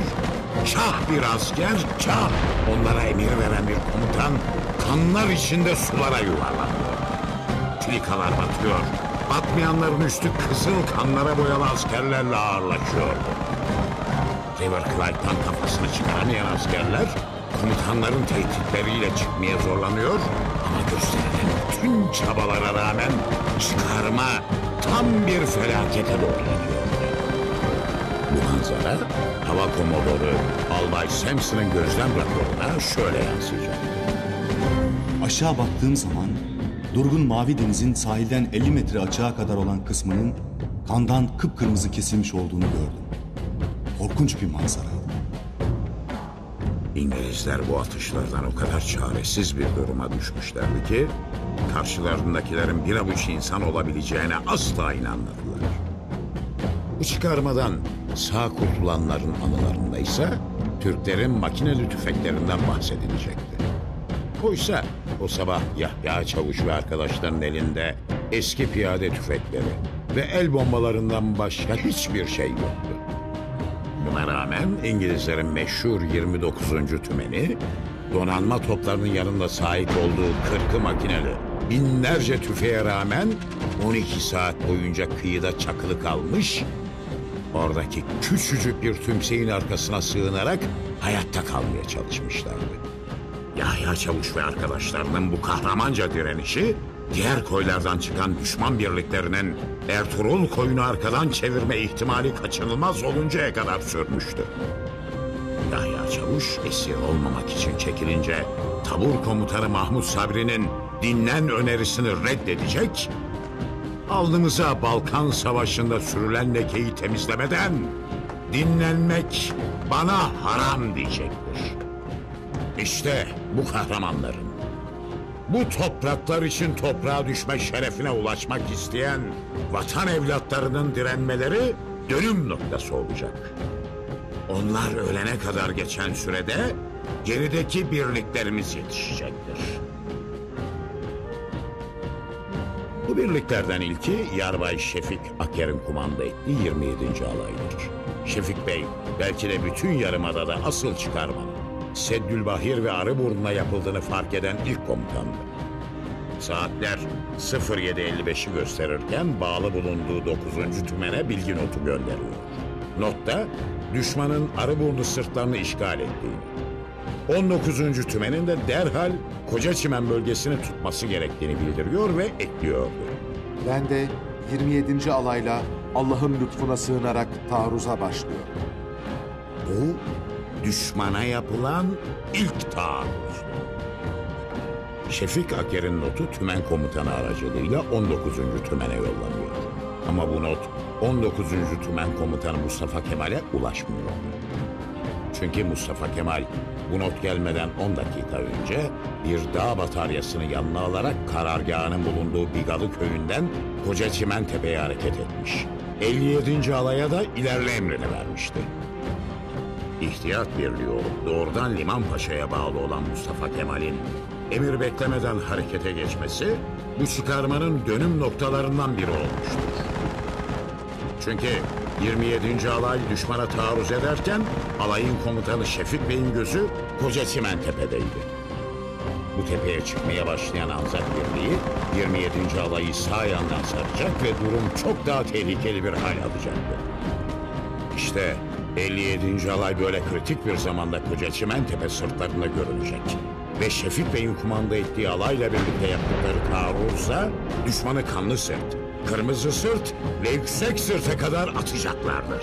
Kah bir asker, kah onlara emir veren bir komutan kanlar içinde sulara yuvarlanıyor. Filikalar batıyor. Batmayanların üstü kızıl kanlara boyalı askerlerle ağırlaşıyordu. River Clyde'dan kafasını çıkaramayan askerler komutanların tehditleriyle çıkmaya zorlanıyor ama gösterilen tüm çabalara rağmen çıkarma tam bir felakete doğru gidiyor. Bu manzara hava komodoru Albay Sampson'ın gözlem raporuna şöyle yansıyacak. Aşağı baktığım zaman durgun Mavi Deniz'in sahilden elli metre açığa kadar olan kısmının kandan kıpkırmızı kesilmiş olduğunu gördüm. Korkunç bir manzaraydı. İngilizler bu atışlardan o kadar çaresiz bir duruma düşmüşlerdi ki karşılarındakilerin bir avuç insan olabileceğine asla inanmadılar. Bu çıkarmadan sağ kurtulanların anılarında ise Türklerin makineli tüfeklerinden bahsedilecekti. Oysa o sabah Yahya Çavuş ve arkadaşlarının elinde eski piyade tüfekleri ve el bombalarından başka hiçbir şey yoktu. Buna rağmen İngilizlerin meşhur yirmi dokuzuncu tümeni, donanma toplarının yanında sahip olduğu kırkı makineli binlerce tüfeğe rağmen on iki saat boyunca kıyıda çakılı kalmış, oradaki küçücük bir tümseyin arkasına sığınarak hayatta kalmaya çalışmışlardı. Yahya Çavuş ve arkadaşlarının bu kahramanca direnişi, diğer koylardan çıkan düşman birliklerinin Ertuğrul koyunu arkadan çevirme ihtimali kaçınılmaz oluncaya kadar sürmüştü. Yahya Çavuş esir olmamak için çekilince tabur komutanı Mahmut Sabri'nin dinlen önerisini reddedecek, alnımıza Balkan Savaşı'nda sürülen lekeyi temizlemeden dinlenmek bana haram diyecektir. İşte bu kahramanların, bu topraklar için toprağa düşme şerefine ulaşmak isteyen vatan evlatlarının direnmeleri dönüm noktası olacak. Onlar ölene kadar geçen sürede gerideki birliklerimiz yetişecektir. Bu birliklerden ilki Yarbay Şefik Aker'in kumanda ettiği yirmi yedinci alaydır. Şefik Bey belki de bütün yarımadada asıl çıkarmanın Seddülbahir ve Arıburnu'na yapıldığını fark eden ilk komutandı. Saatler sıfır yedi elli beşi gösterirken bağlı bulunduğu dokuzuncu tümene bilgi notu gönderiyor. Notta düşmanın Arıburnu sırtlarını işgal ettiğini, on dokuzuncu tümenin de derhal Kocaçimen bölgesini tutması gerektiğini bildiriyor ve ekliyordu. Ben de yirmi yedinci alayla Allah'ın lütfuna sığınarak taarruza başlıyor. Bu düşmana yapılan ilk taarruz. Şefik Aker'in notu tümen komutanı aracılığıyla on dokuzuncu tümene yollanıyor. Ama bu not on dokuzuncu tümen komutanı Mustafa Kemal'e ulaşmıyor. Çünkü Mustafa Kemal bu not gelmeden on dakika önce bir dağ bataryasını yanına alarak karargahının bulunduğu Bigalı köyünden Kocaçimentepe'ye hareket etmiş. elli yedinci alaya da ilerle emrini vermişti. İhtiyat birliği olup doğrudan Limanpaşa'ya bağlı olan Mustafa Kemal'in emir beklemeden harekete geçmesi bu çıkarmanın dönüm noktalarından biri olmuştur. Çünkü yirmi yedinci alay düşmana taarruz ederken alayın komutanı Şefik Bey'in gözü Kocaçimentepe'deydi. Bu tepeye çıkmaya başlayan Anzak Birliği yirmi yedinci alayı sağ yandan saracak ve durum çok daha tehlikeli bir hal alacaktı. İşte elli yedinci alay böyle kritik bir zamanda Kocaçimentepe sırtlarında görülecek. Ve Şefik Bey'in kumanda ettiği alayla birlikte yaptıkları taarruzla düşmanı kanlı sırt, kırmızı sırt ve yüksek sırta kadar atacaklardır.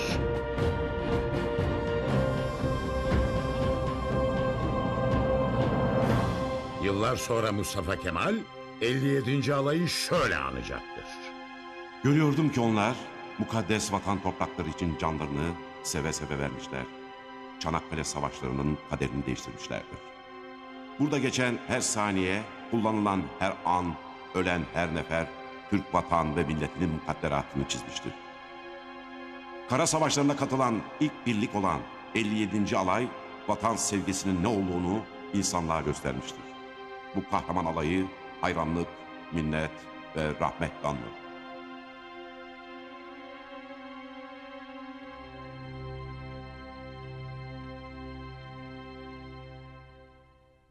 Yıllar sonra Mustafa Kemal elli yedinci alayı şöyle anacaktır. Görüyordum ki onlar mukaddes vatan toprakları için canlarını seve seve vermişler. Çanakkale savaşlarının kaderini değiştirmişlerdir. Burada geçen her saniye, kullanılan her an, ölen her nefer, Türk vatan ve milletinin mukadderatını çizmiştir. Kara savaşlarına katılan ilk birlik olan elli yedinci alay, vatan sevgisinin ne olduğunu insanlığa göstermiştir. Bu kahraman alayı hayranlık, minnet ve rahmetle anılır.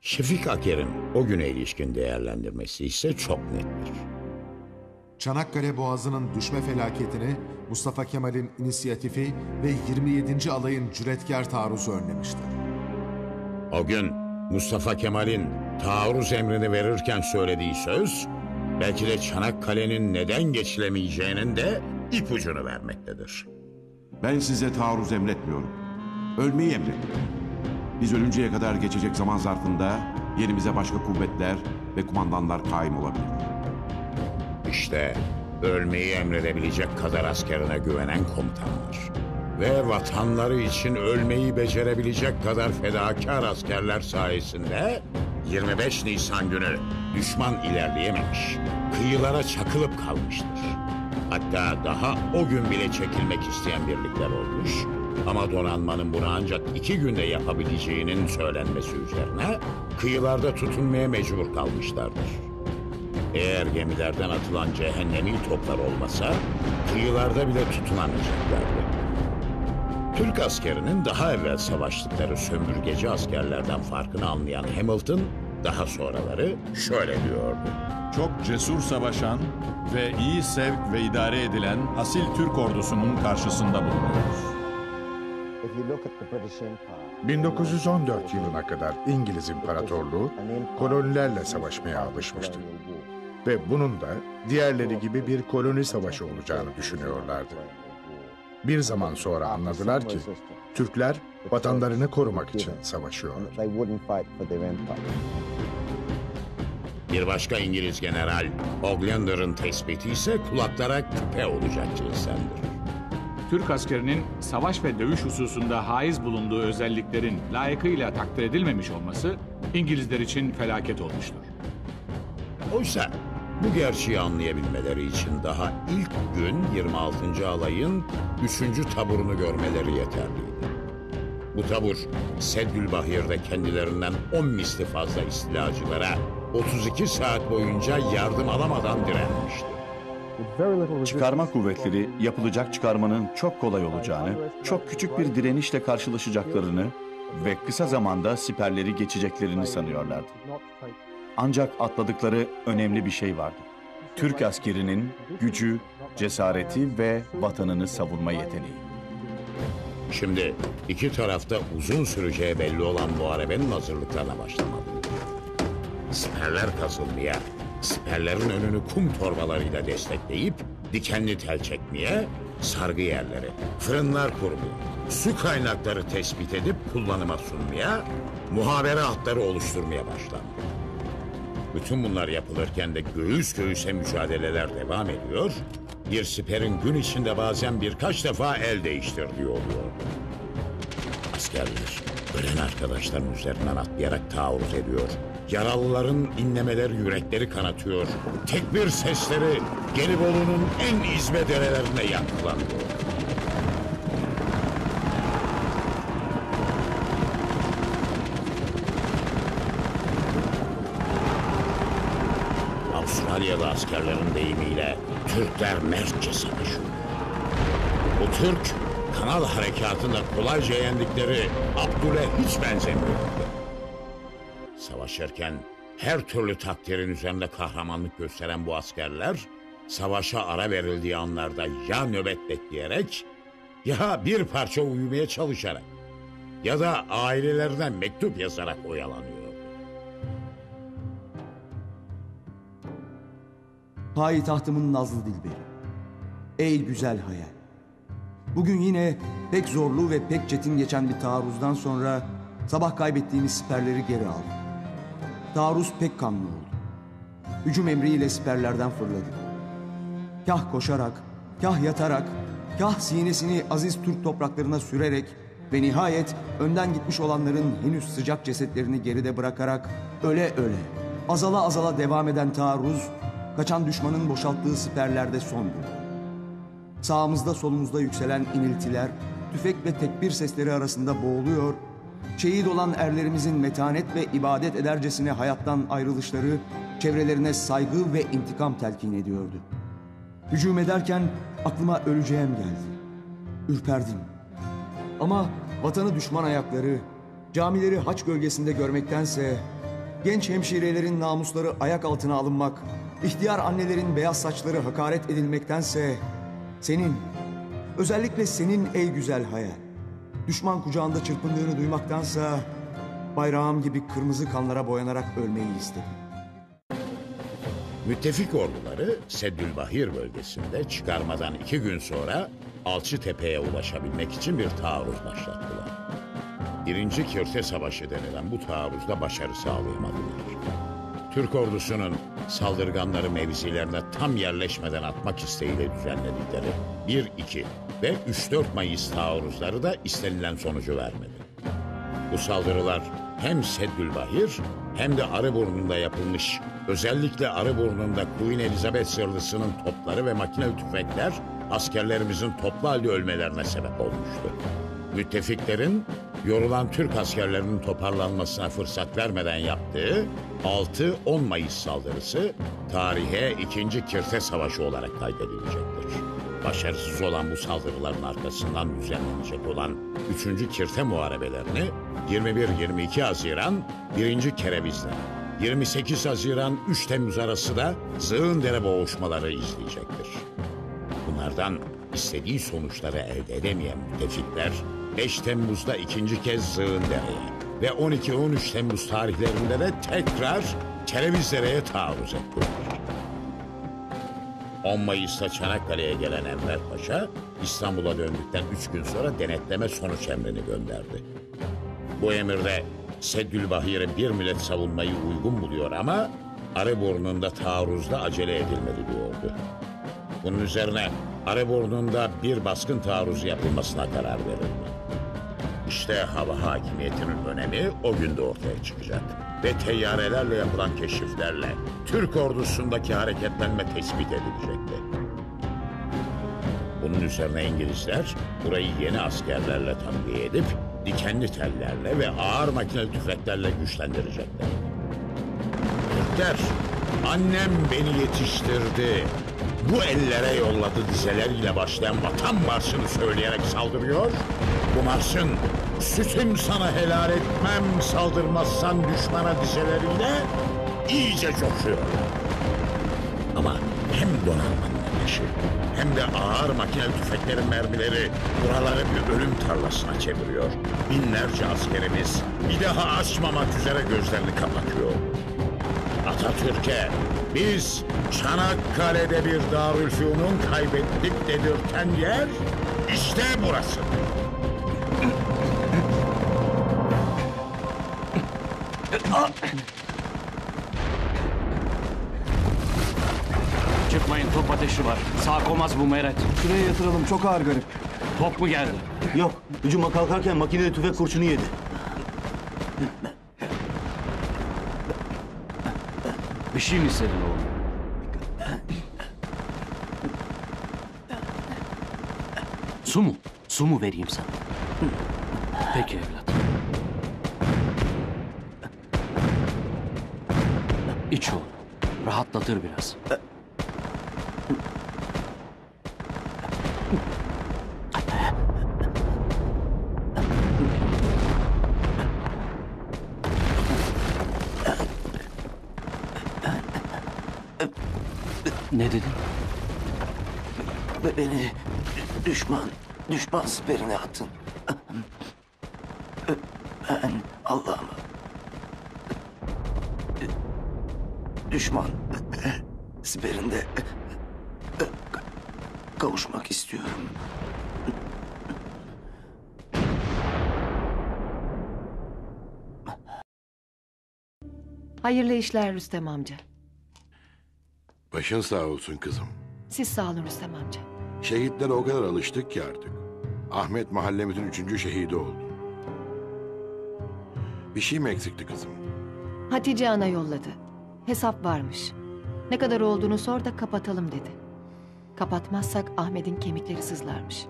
Şefik Aker'in o güne ilişkin değerlendirmesi ise çok nettir. Çanakkale Boğazı'nın düşme felaketini Mustafa Kemal'in inisiyatifi ve yirmi yedinci alayın cüretkar taarruzu önlemiştir. O gün Mustafa Kemal'in taarruz emrini verirken söylediği söz, belki de Çanakkale'nin neden geçilemeyeceğinin de ipucunu vermektedir. Ben size taarruz emretmiyorum. Ölmeyi emrediyorum. Biz ölünceye kadar geçecek zaman zarfında yerimize başka kuvvetler ve kumandanlar kaim olabilir. İşte ölmeyi emredebilecek kadar askerine güvenen komutanlar ve vatanları için ölmeyi becerebilecek kadar fedakar askerler sayesinde yirmi beş Nisan günü düşman ilerleyememiş, kıyılara çakılıp kalmıştır. Hatta daha o gün bile çekilmek isteyen birlikler olmuş ama donanmanın bunu ancak iki günde yapabileceğinin söylenmesi üzerine kıyılarda tutunmaya mecbur kalmışlardır. Eğer gemilerden atılan cehennemi toplar olmasa kıyılarda bile tutunamayacaklardı. Türk askerinin daha evvel savaştıkları sömürgeci askerlerden farkını anlayan Hamilton daha sonraları şöyle diyordu. Çok cesur savaşan ve iyi sevk ve idare edilen asil Türk ordusunun karşısında bulunuyoruz. bin dokuz yüz on dört yılına kadar İngiliz İmparatorluğu kolonilerle savaşmaya alışmıştı. Ve bunun da diğerleri gibi bir koloni savaşı olacağını düşünüyorlardı. Bir zaman sonra anladılar ki Türkler vatanlarını korumak için savaşıyor. Bir başka İngiliz general Oglander'ın tespiti ise kulaklara küpe olacak cinsendir. Türk askerinin savaş ve dövüş hususunda haiz bulunduğu özelliklerin layıkıyla takdir edilmemiş olması İngilizler için felaket olmuştur. Oysa bu gerçeği anlayabilmeleri için daha ilk gün yirmi altıncı alayın üçüncü taburunu görmeleri yeterliydi. Bu tabur Seddülbahir'de kendilerinden on misli fazla istilacılara otuz iki saat boyunca yardım alamadan direnmişti. Çıkarma kuvvetleri yapılacak çıkarmanın çok kolay olacağını, çok küçük bir direnişle karşılaşacaklarını ve kısa zamanda siperleri geçeceklerini sanıyorlardı. Ancak atladıkları önemli bir şey vardı. Türk askerinin gücü, cesareti ve vatanını savunma yeteneği. Şimdi iki tarafta uzun süreceği belli olan muharebenin hazırlıklarına başlamalıydı. Siperler kazılmaya, siperlerin önünü kum torbalarıyla destekleyip dikenli tel çekmeye, sargı yerleri, fırınlar kurmaya, su kaynakları tespit edip kullanıma sunmaya, muhabere hatları oluşturmaya başlandı. Bütün bunlar yapılırken de göğüs göğüse mücadeleler devam ediyor, bir siperin gün içinde bazen birkaç defa el değiştirdiği oluyor. Askerler ölen arkadaşların üzerinden atlayarak taarruz ediyor. Yaralıların inlemeleri yürekleri kanatıyor. Tekbir sesleri Gelibolu'nun en izbe derelerine yankılanıyor. Avustralya'da askerlerin deyimiyle Türkler mertçe savaşıyor. Bu Türk, Kanal Harekatı'nda kolayca yendikleri Abdül'e hiç benzemiyordu. Savaşırken her türlü takdirin üzerinde kahramanlık gösteren bu askerler, savaşa ara verildiği anlarda ya nöbet bekleyerek, ya bir parça uyumaya çalışarak, ya da ailelerine mektup yazarak oyalanıyor. Payitahtımın nazlı dilberi. Ey güzel hayal. Bugün yine pek zorlu ve pek çetin geçen bir taarruzdan sonra sabah kaybettiğimiz siperleri geri aldık. Taarruz pek kanlı oldu. Hücum emriyle siperlerden fırladık. Kah koşarak, kah yatarak, kah sinesini aziz Türk topraklarına sürerek ve nihayet önden gitmiş olanların henüz sıcak cesetlerini geride bırakarak öle öle, azala azala devam eden taarruz, kaçan düşmanın boşalttığı siperlerde son buldu. Sağımızda solumuzda yükselen iniltiler, tüfek ve tekbir sesleri arasında boğuluyor, şehit olan erlerimizin metanet ve ibadet edercesine hayattan ayrılışları, çevrelerine saygı ve intikam telkin ediyordu. Hücum ederken aklıma öleceğim geldi. Ürperdim. Ama vatanı düşman ayakları, camileri haç gölgesinde görmektense genç hemşirelerin namusları ayak altına alınmak, ihtiyar annelerin beyaz saçları hakaret edilmektense senin, özellikle senin ey güzel hayal, düşman kucağında çırpındığını duymaktansa bayrağım gibi kırmızı kanlara boyanarak ölmeyi istedim. Müttefik orduları Seddülbahir bölgesinde çıkarmadan iki gün sonra Alçıtepe'ye ulaşabilmek için bir taarruz başlattılar. Birinci Kirte Savaşı denilen bu taarruzda başarı sağlayamadılar. Türk ordusunun saldırganları mevzilerine tam yerleşmeden atmak isteğiyle düzenledikleri bir iki ve üç dört Mayıs taarruzları da istenilen sonucu vermedi. Bu saldırılar hem Seddülbahir hem de Arıburnu'nda yapılmış, özellikle Arıburnu'nda Queen Elizabeth zırhlısının topları ve makineli tüfekler askerlerimizin toplu halde ölmelerine sebep olmuştu. Müttefiklerin yorulan Türk askerlerinin toparlanmasına fırsat vermeden yaptığı altı on Mayıs saldırısı tarihe ikinci Kirte Savaşı olarak kaydedilecektir. Başarısız olan bu saldırıların arkasından düzenlenecek olan üçüncü Kirte Muharebelerini yirmi bir yirmi iki Haziran birinci Kereviz'de, yirmi sekiz Haziran üç Temmuz arası da Zığındere boğuşmaları izleyecektir. Bunlardan istediği sonuçları elde edemeyen müttefikler beş Temmuz'da ikinci kez Zığındere'ye ve on iki on üç Temmuz tarihlerinde de tekrar Kerevizdere'ye taarruz ettiler. on Mayıs'ta Çanakkale'ye gelen Enver Paşa, İstanbul'a döndükten üç gün sonra denetleme sonuç emrini gönderdi. Bu emirde Seddülbahir'i bir millet savunmayı uygun buluyor ama Arıburnu'nda taarruzda acele edilmeli diyordu. Bunun üzerine Arıburnu'nda bir baskın taarruzu yapılmasına karar verildi. İşte hava hakimiyetinin önemi o günde ortaya çıkacak. Ve teyyarelerle yapılan keşiflerle Türk ordusundaki hareketlenme tespit edilecekti. Bunun üzerine İngilizler burayı yeni askerlerle takviye edip dikenli tellerle ve ağır makineli tüfeklerle güçlendirecekler. Türkler, annem beni yetiştirdi, bu ellere yolladı dizeleriyle başlayan vatan marşını söyleyerek saldırıyor. Bu marşın sütüm sana helal etmem saldırmazsan düşmana dizeleriyle iyice coşuyorlar. Ama hem donanmanın ateşi hem de ağır makineli tüfeklerin mermileri buraları bir ölüm tarlasına çeviriyor. Binlerce askerimiz bir daha açmamak üzere gözlerini kapatıyor. Atatürk'e biz Çanakkale'de bir Darülfünun kaybettik dedirten yer işte burası. Çıkmayın, top ateşi var. Sağ komaz bu Meret. Şuraya yatıralım, çok ağır garip. Top mu geldi? Yok, hücuma kalkarken makineli tüfek kurşunu yedi. Bir şey mi istedin oğlum? Su mu? Su mu vereyim sana? Peki evlat. İç oğlum. Rahatlatır biraz. Ne dedin? Beni düşman, düşman siperine attın. Ben Allah'ıma düşman siperinde kavuşmak istiyorum. Hayırlı işler Rüstem amca. Başın sağ olsun kızım. Siz sağ olun Rüstem amca. Şehitlere o kadar alıştık ki artık. Ahmet mahallemizin üçüncü şehidi oldu. Bir şey mi eksikti kızım? Hatice ana yolladı. Hesap varmış. Ne kadar olduğunu sor da kapatalım dedi. Kapatmazsak Ahmet'in kemikleri sızlarmış.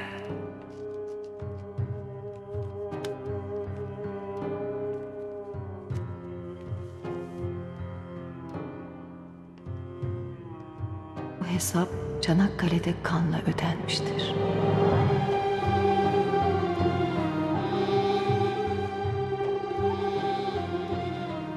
Bu hesap Çanakkale'de kanla ödenmiştir.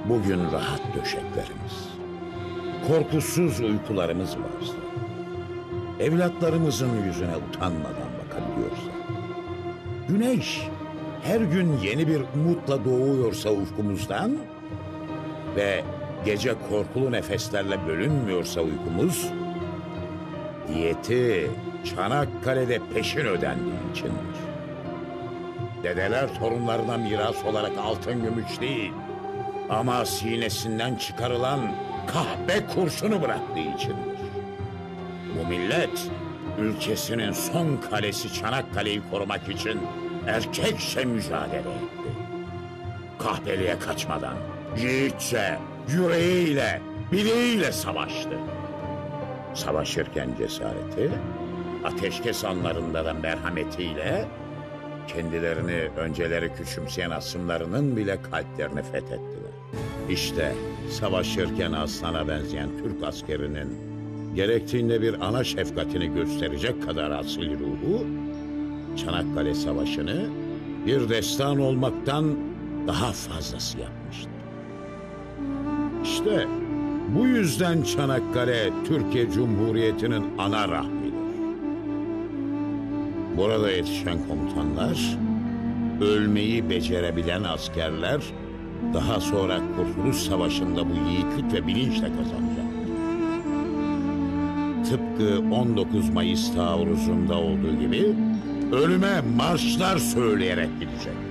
bugün rahat döşeklerimiz, korkusuz uykularımız varsa, evlatlarımızın yüzüne utanmadan bakabiliyorsa, güneş her gün yeni bir umutla doğuyorsa ufkumuzdan ve gece korkulu nefeslerle bölünmüyorsa uykumuz, diyeti Çanakkale'de peşin ödendiği içindir. Dedeler torunlarına miras olarak altın gümüş değil, ama sinesinden çıkarılan kahpe kurşunu bıraktığı içindir. Bu millet, ülkesinin son kalesi Çanakkale'yi korumak için erkekçe mücadele etti. Kahpeliğe kaçmadan, yiğitçe, yüreğiyle, bileğiyle savaştı. Savaşırken cesareti, ateşkes anlarında da merhametiyle, kendilerini önceleri küçümseyen asımlarının bile kalplerini fethettiler. İşte savaşırken aslana benzeyen Türk askerinin gerektiğinde bir ana şefkatini gösterecek kadar asil ruhu, Çanakkale Savaşı'nı bir destan olmaktan daha fazlası yapmıştır. İşte bu yüzden Çanakkale Türkiye Cumhuriyeti'nin ana rahmidir. Burada yetişen komutanlar, ölmeyi becerebilen askerler, daha sonra Kurtuluş Savaşı'nda bu yiğitlik ve bilinçle kazanacaktır. Tıpkı on dokuz Mayıs taarruzunda olduğu gibi, ölüme marşlar söyleyerek gidecektir.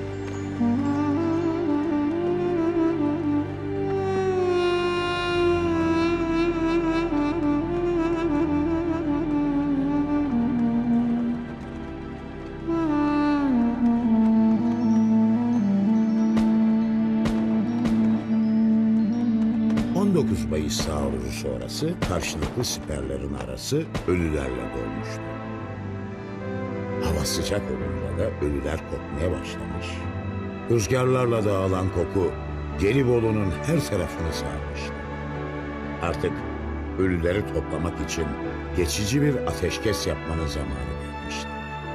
on dokuz Mayıs taarruzu sonrası karşılıklı siperlerin arası ölülerle dolmuştu. Hava sıcak olunca da ölüler kokmaya başlamış. Rüzgarlarla dağılan koku Gelibolu'nun her tarafını sarmıştı. Artık ölüleri toplamak için geçici bir ateşkes yapmanın zamanı gelmişti.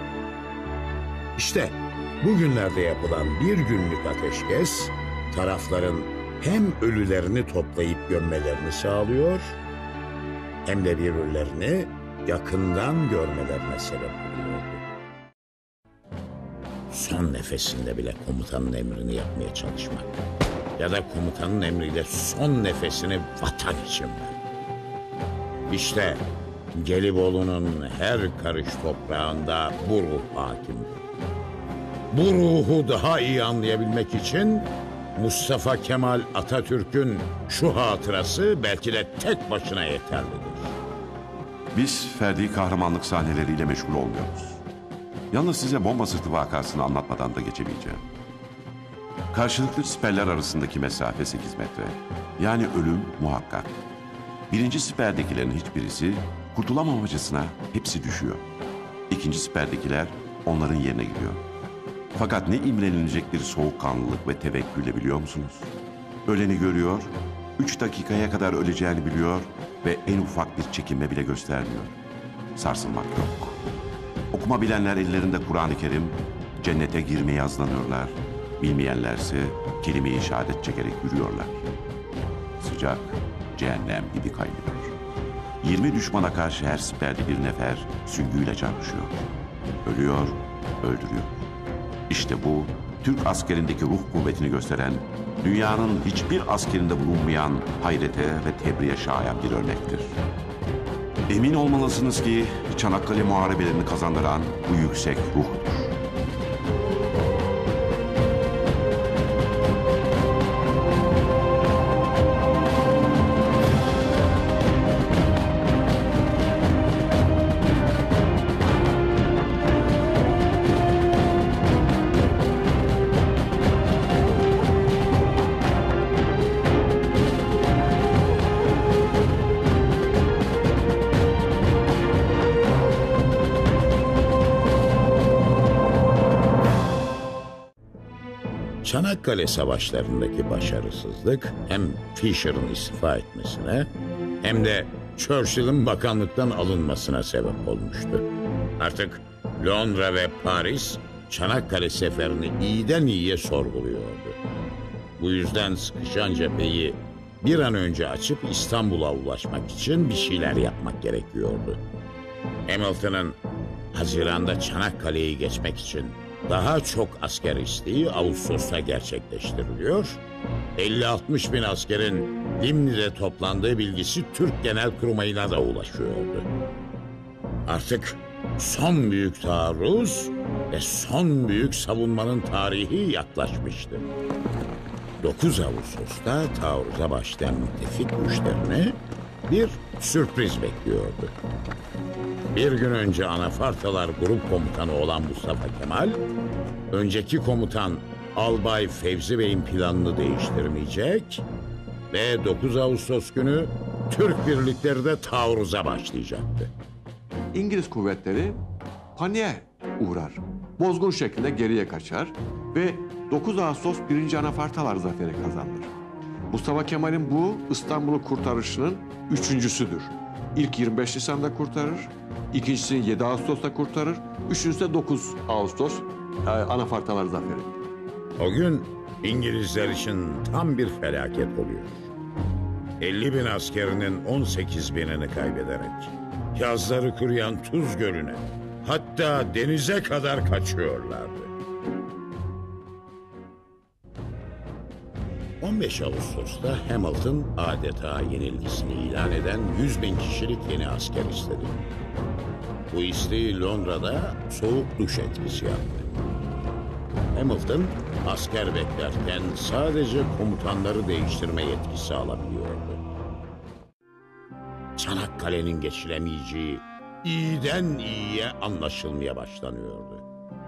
İşte bugünlerde yapılan bir günlük ateşkes, tarafların hem ölülerini toplayıp gömmelerini sağlıyor, hem de birbirlerini yakından görmelerine sebep oluyordu. Son nefesinde bile komutanın emrini yapmaya çalışmak ya da komutanın emriyle son nefesini vatan için vermek. İşte Gelibolu'nun her karış toprağında bu ruh hakimdi. Bu ruhu daha iyi anlayabilmek için Mustafa Kemal Atatürk'ün şu hatırası belki de tek başına yeterlidir. Biz ferdi kahramanlık sahneleriyle meşgul olmuyoruz. Yalnız size bomba sırtı vakasını anlatmadan da geçemeyeceğim. Karşılıklı siperler arasındaki mesafe sekiz metre. Yani ölüm muhakkak. Birinci siperdekilerin hiçbirisi kurtulamamacasına hepsi düşüyor. İkinci siperdekiler onların yerine gidiyor. Fakat ne imrenilecek bir soğukkanlılık ve tevekkülle biliyor musunuz? Öleni görüyor, üç dakikaya kadar öleceğini biliyor ve en ufak bir çekinme bile göstermiyor. Sarsılmak yok. Okuma bilenler ellerinde Kur'an-ı Kerim, cennete girmeye hazırlanıyorlar. Bilmeyenlerse kelime-i şehadet çekerek yürüyorlar. Sıcak, cehennem gibi kaynıyor. Yirmi düşmana karşı her siperde bir nefer süngüyle çarpışıyor. Ölüyor, öldürüyor. İşte bu, Türk askerindeki ruh kuvvetini gösteren, dünyanın hiçbir askerinde bulunmayan hayrete ve tebriğe şayan bir örnektir. Emin olmalısınız ki Çanakkale muharebelerini kazandıran bu yüksek ruhtur. Çanakkale Savaşları'ndaki başarısızlık hem Fisher'ın istifa etmesine hem de Churchill'in bakanlıktan alınmasına sebep olmuştu. Artık Londra ve Paris Çanakkale seferini iyiden iyiye sorguluyordu. Bu yüzden sıkışan cepheyi bir an önce açıp İstanbul'a ulaşmak için bir şeyler yapmak gerekiyordu. Hamilton'ın Haziran'da Çanakkale'yi geçmek için daha çok asker isteği Ağustos'ta gerçekleştiriliyor. elli altmış bin askerin Limni'de toplandığı bilgisi Türk Genelkurmayı'na da ulaşıyordu. Artık son büyük taarruz ve son büyük savunmanın tarihi yaklaşmıştı. dokuz Ağustos'ta taarruza başlayan müttefik güçlerini bir sürpriz bekliyordu. Bir gün önce Anafartalar Grup Komutanı olan Mustafa Kemal, önceki komutan Albay Fevzi Bey'in planını değiştirmeyecek ve dokuz Ağustos günü Türk birlikleri de taarruza başlayacaktı. İngiliz kuvvetleri paniğe uğrar. Bozgun şekilde geriye kaçar ve dokuz Ağustos birinci Anafartalar Zaferi kazanılır. Mustafa Kemal'in bu İstanbul'u kurtarışının üçüncüsüdür. İlk yirmi beş Nisan'da kurtarır, ikincisini yedi Ağustos'ta kurtarır, üçüncüsü de dokuz Ağustos Anafartalar Zaferi. O gün İngilizler için tam bir felaket oluyor. elli bin askerinin on sekiz binini kaybederek yazları kuruyan Tuz Gölü'ne, hatta denize kadar kaçıyorlardı. on beş Ağustos'ta Hamilton adeta yenilgisini ilan eden yüz bin kişilik yeni asker istedi. Bu isteği Londra'da soğuk duş etkisi yaptı. Hamilton asker beklerken sadece komutanları değiştirme yetkisi alabiliyordu. Çanakkale'nin geçilemeyeceği iyiden iyiye anlaşılmaya başlanıyordu.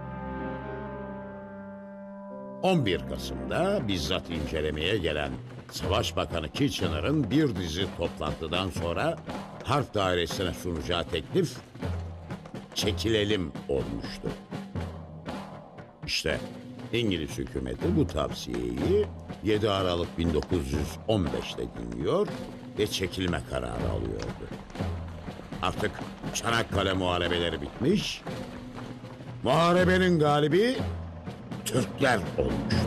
on bir Kasım'da bizzat incelemeye gelen Savaş Bakanı Kitchener'ın bir dizi toplantıdan sonra Harp Dairesi'ne sunacağı teklif çekilelim olmuştu. İşte İngiliz hükümeti bu tavsiyeyi yedi Aralık bin dokuz yüz on beş'te dinliyor ve çekilme kararı alıyordu. Artık Çanakkale muharebeleri bitmiş, muharebenin galibi Türkler olmuştu.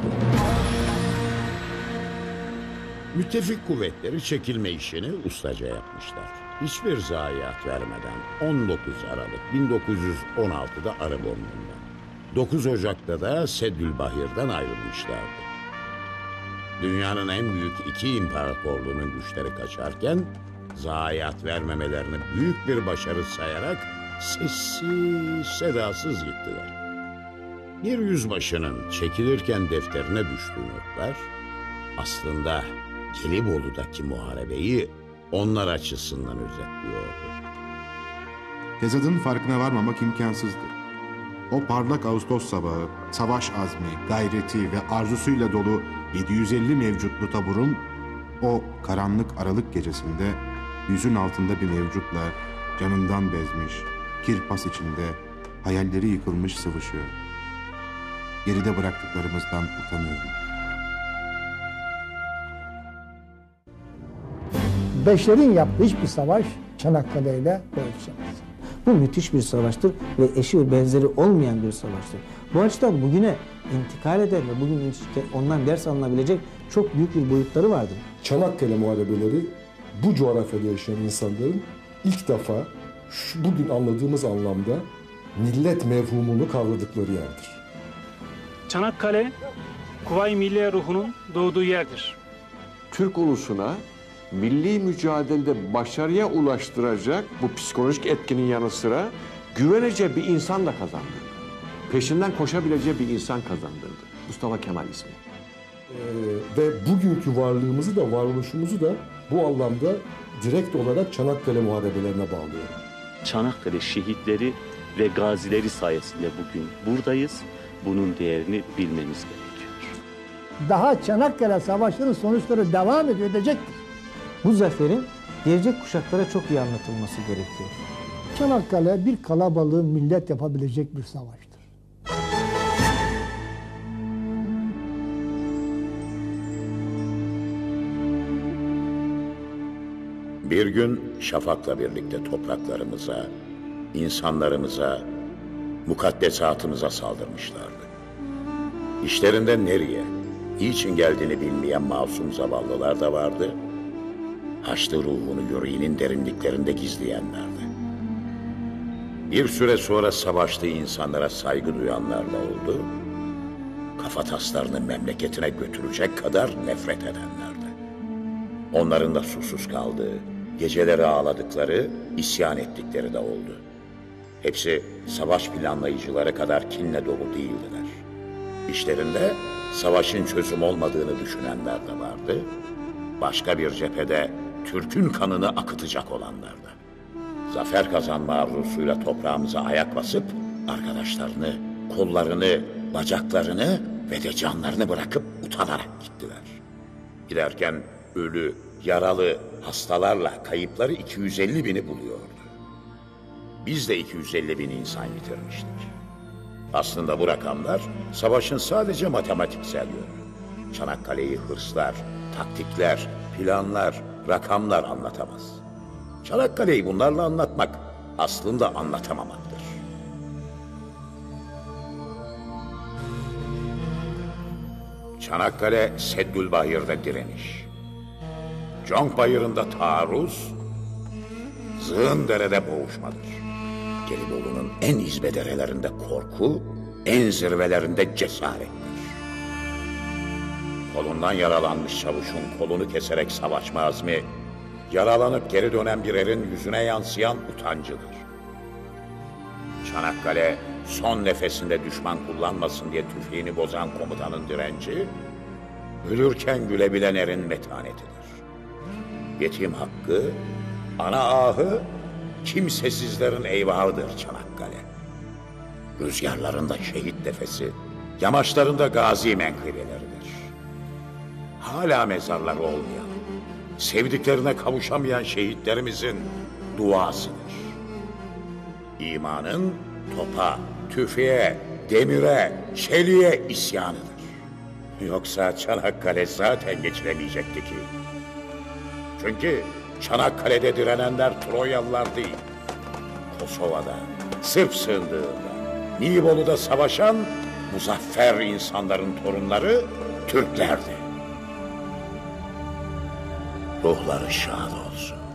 Müttefik kuvvetleri çekilme işini ustaca yapmışlar. Hiçbir zayiat vermeden on dokuz Aralık bin dokuz yüz on altı'da Arıburnu'ndan, dokuz Ocak'ta da Seddülbahir'den ayrılmışlardı. Dünyanın en büyük iki imparatorluğunun güçleri kaçarken zayiat vermemelerini büyük bir başarı sayarak sessiz sedasız gittiler. Bir yüzbaşının çekilirken defterine düştüğü notlar aslında Gelibolu'daki muharebeyi onlar açısından özetliyordu. Tezadın farkına varmamak imkansızdı. O parlak Ağustos sabahı, savaş azmi, gayreti ve arzusuyla dolu yedi yüz elli mevcutlu taburun o karanlık Aralık gecesinde yüzün altında bir mevcutla canından bezmiş, kirpas içinde hayalleri yıkılmış sıvışıyor. Geride bıraktıklarımızdan utanıyorum. Beşlerin yaptığı hiçbir savaş Çanakkale ile ölçemez. Bu müthiş bir savaştır ve eşi ve benzeri olmayan bir savaştır. Bu açıdan bugüne intikal eder ve bugün ondan ders alınabilecek çok büyük bir boyutları vardır. Çanakkale muharebeleri bu coğrafyada yaşayan insanların ilk defa şu bugün anladığımız anlamda millet mevhumunu kavradıkları yerdir. Çanakkale, Kuvayi Milliye ruhunun doğduğu yerdir. Türk ulusuna milli mücadelede başarıya ulaştıracak bu psikolojik etkinin yanı sıra güvenece bir insan da kazandırdı. Peşinden koşabileceği bir insan kazandırdı. Mustafa Kemal ismi. Ee, ve bugünkü varlığımızı da varoluşumuzu da bu anlamda direkt olarak Çanakkale muharebelerine bağlıyor. Çanakkale şehitleri ve gazileri sayesinde bugün buradayız. Bunun değerini bilmemiz gerekiyor. Daha Çanakkale Savaşı'nın sonuçları devam ediyor, edecektir. Bu zaferin gelecek kuşaklara çok iyi anlatılması gerekiyor. Çanakkale bir kalabalığı millet yapabilecek bir savaştır. Bir gün şafakla birlikte topraklarımıza, insanlarımıza, mukaddesatımıza saldırmışlardı. İşlerinden nereye, niçin geldiğini bilmeyen masum zavallılar da vardı. Haçlı ruhunu yüreğinin derinliklerinde gizleyenlerdi. Bir süre sonra savaştığı insanlara saygı duyanlar da oldu. Kafataslarını memleketine götürecek kadar nefret edenlerdi. Onların da susuz kaldığı, geceleri ağladıkları, isyan ettikleri de oldu. Hepsi savaş planlayıcıları kadar kinle dolu değildiler. İşlerinde savaşın çözüm olmadığını düşünenler de vardı. Başka bir cephede Türk'ün kanını akıtacak olanlar da. Zafer kazanma arzusuyla toprağımıza ayak basıp arkadaşlarını, kollarını, bacaklarını ve de canlarını bırakıp utanarak gittiler. Giderken ölü, yaralı, hastalarla kayıpları iki yüz elli bini buluyordu. Biz de iki yüz elli bin insan yitirmiştik. Aslında bu rakamlar savaşın sadece matematiksel yönü. Çanakkale'yi hırslar, taktikler, planlar, rakamlar anlatamaz. Çanakkale'yi bunlarla anlatmak aslında anlatamamaktır. Çanakkale, Seddülbahir'de direniş. Conk Bayırı'nda taarruz, Zığındere'de boğuşmadır. Gelibolu'nun en izbederelerinde korku, en zirvelerinde cesarettir. Kolundan yaralanmış çavuşun kolunu keserek savaşma azmi, yaralanıp geri dönen bir erin yüzüne yansıyan utancıdır. Çanakkale, son nefesinde düşman kullanmasın diye tüfeğini bozan komutanın direnci, ölürken gülebilen erin metanetidir. Yetim hakkı, ana ahı, kimsesizlerin eyvahıdır Çanakkale. Rüzgarlarında şehit nefesi, yamaçlarında gazi menkıbeleridir. Hala mezarları olmayan, sevdiklerine kavuşamayan şehitlerimizin duasıdır. İmanın topa, tüfeğe, demire, çeliğe isyanıdır. Yoksa Çanakkale zaten geçilemeyecekti ki. Çünkü Çanakkale'de direnenler Troyalılar değil. Kosova'da, Sırp sığındığında, Nibolu'da savaşan muzaffer insanların torunları Türklerdi. Ruhları şad olsun.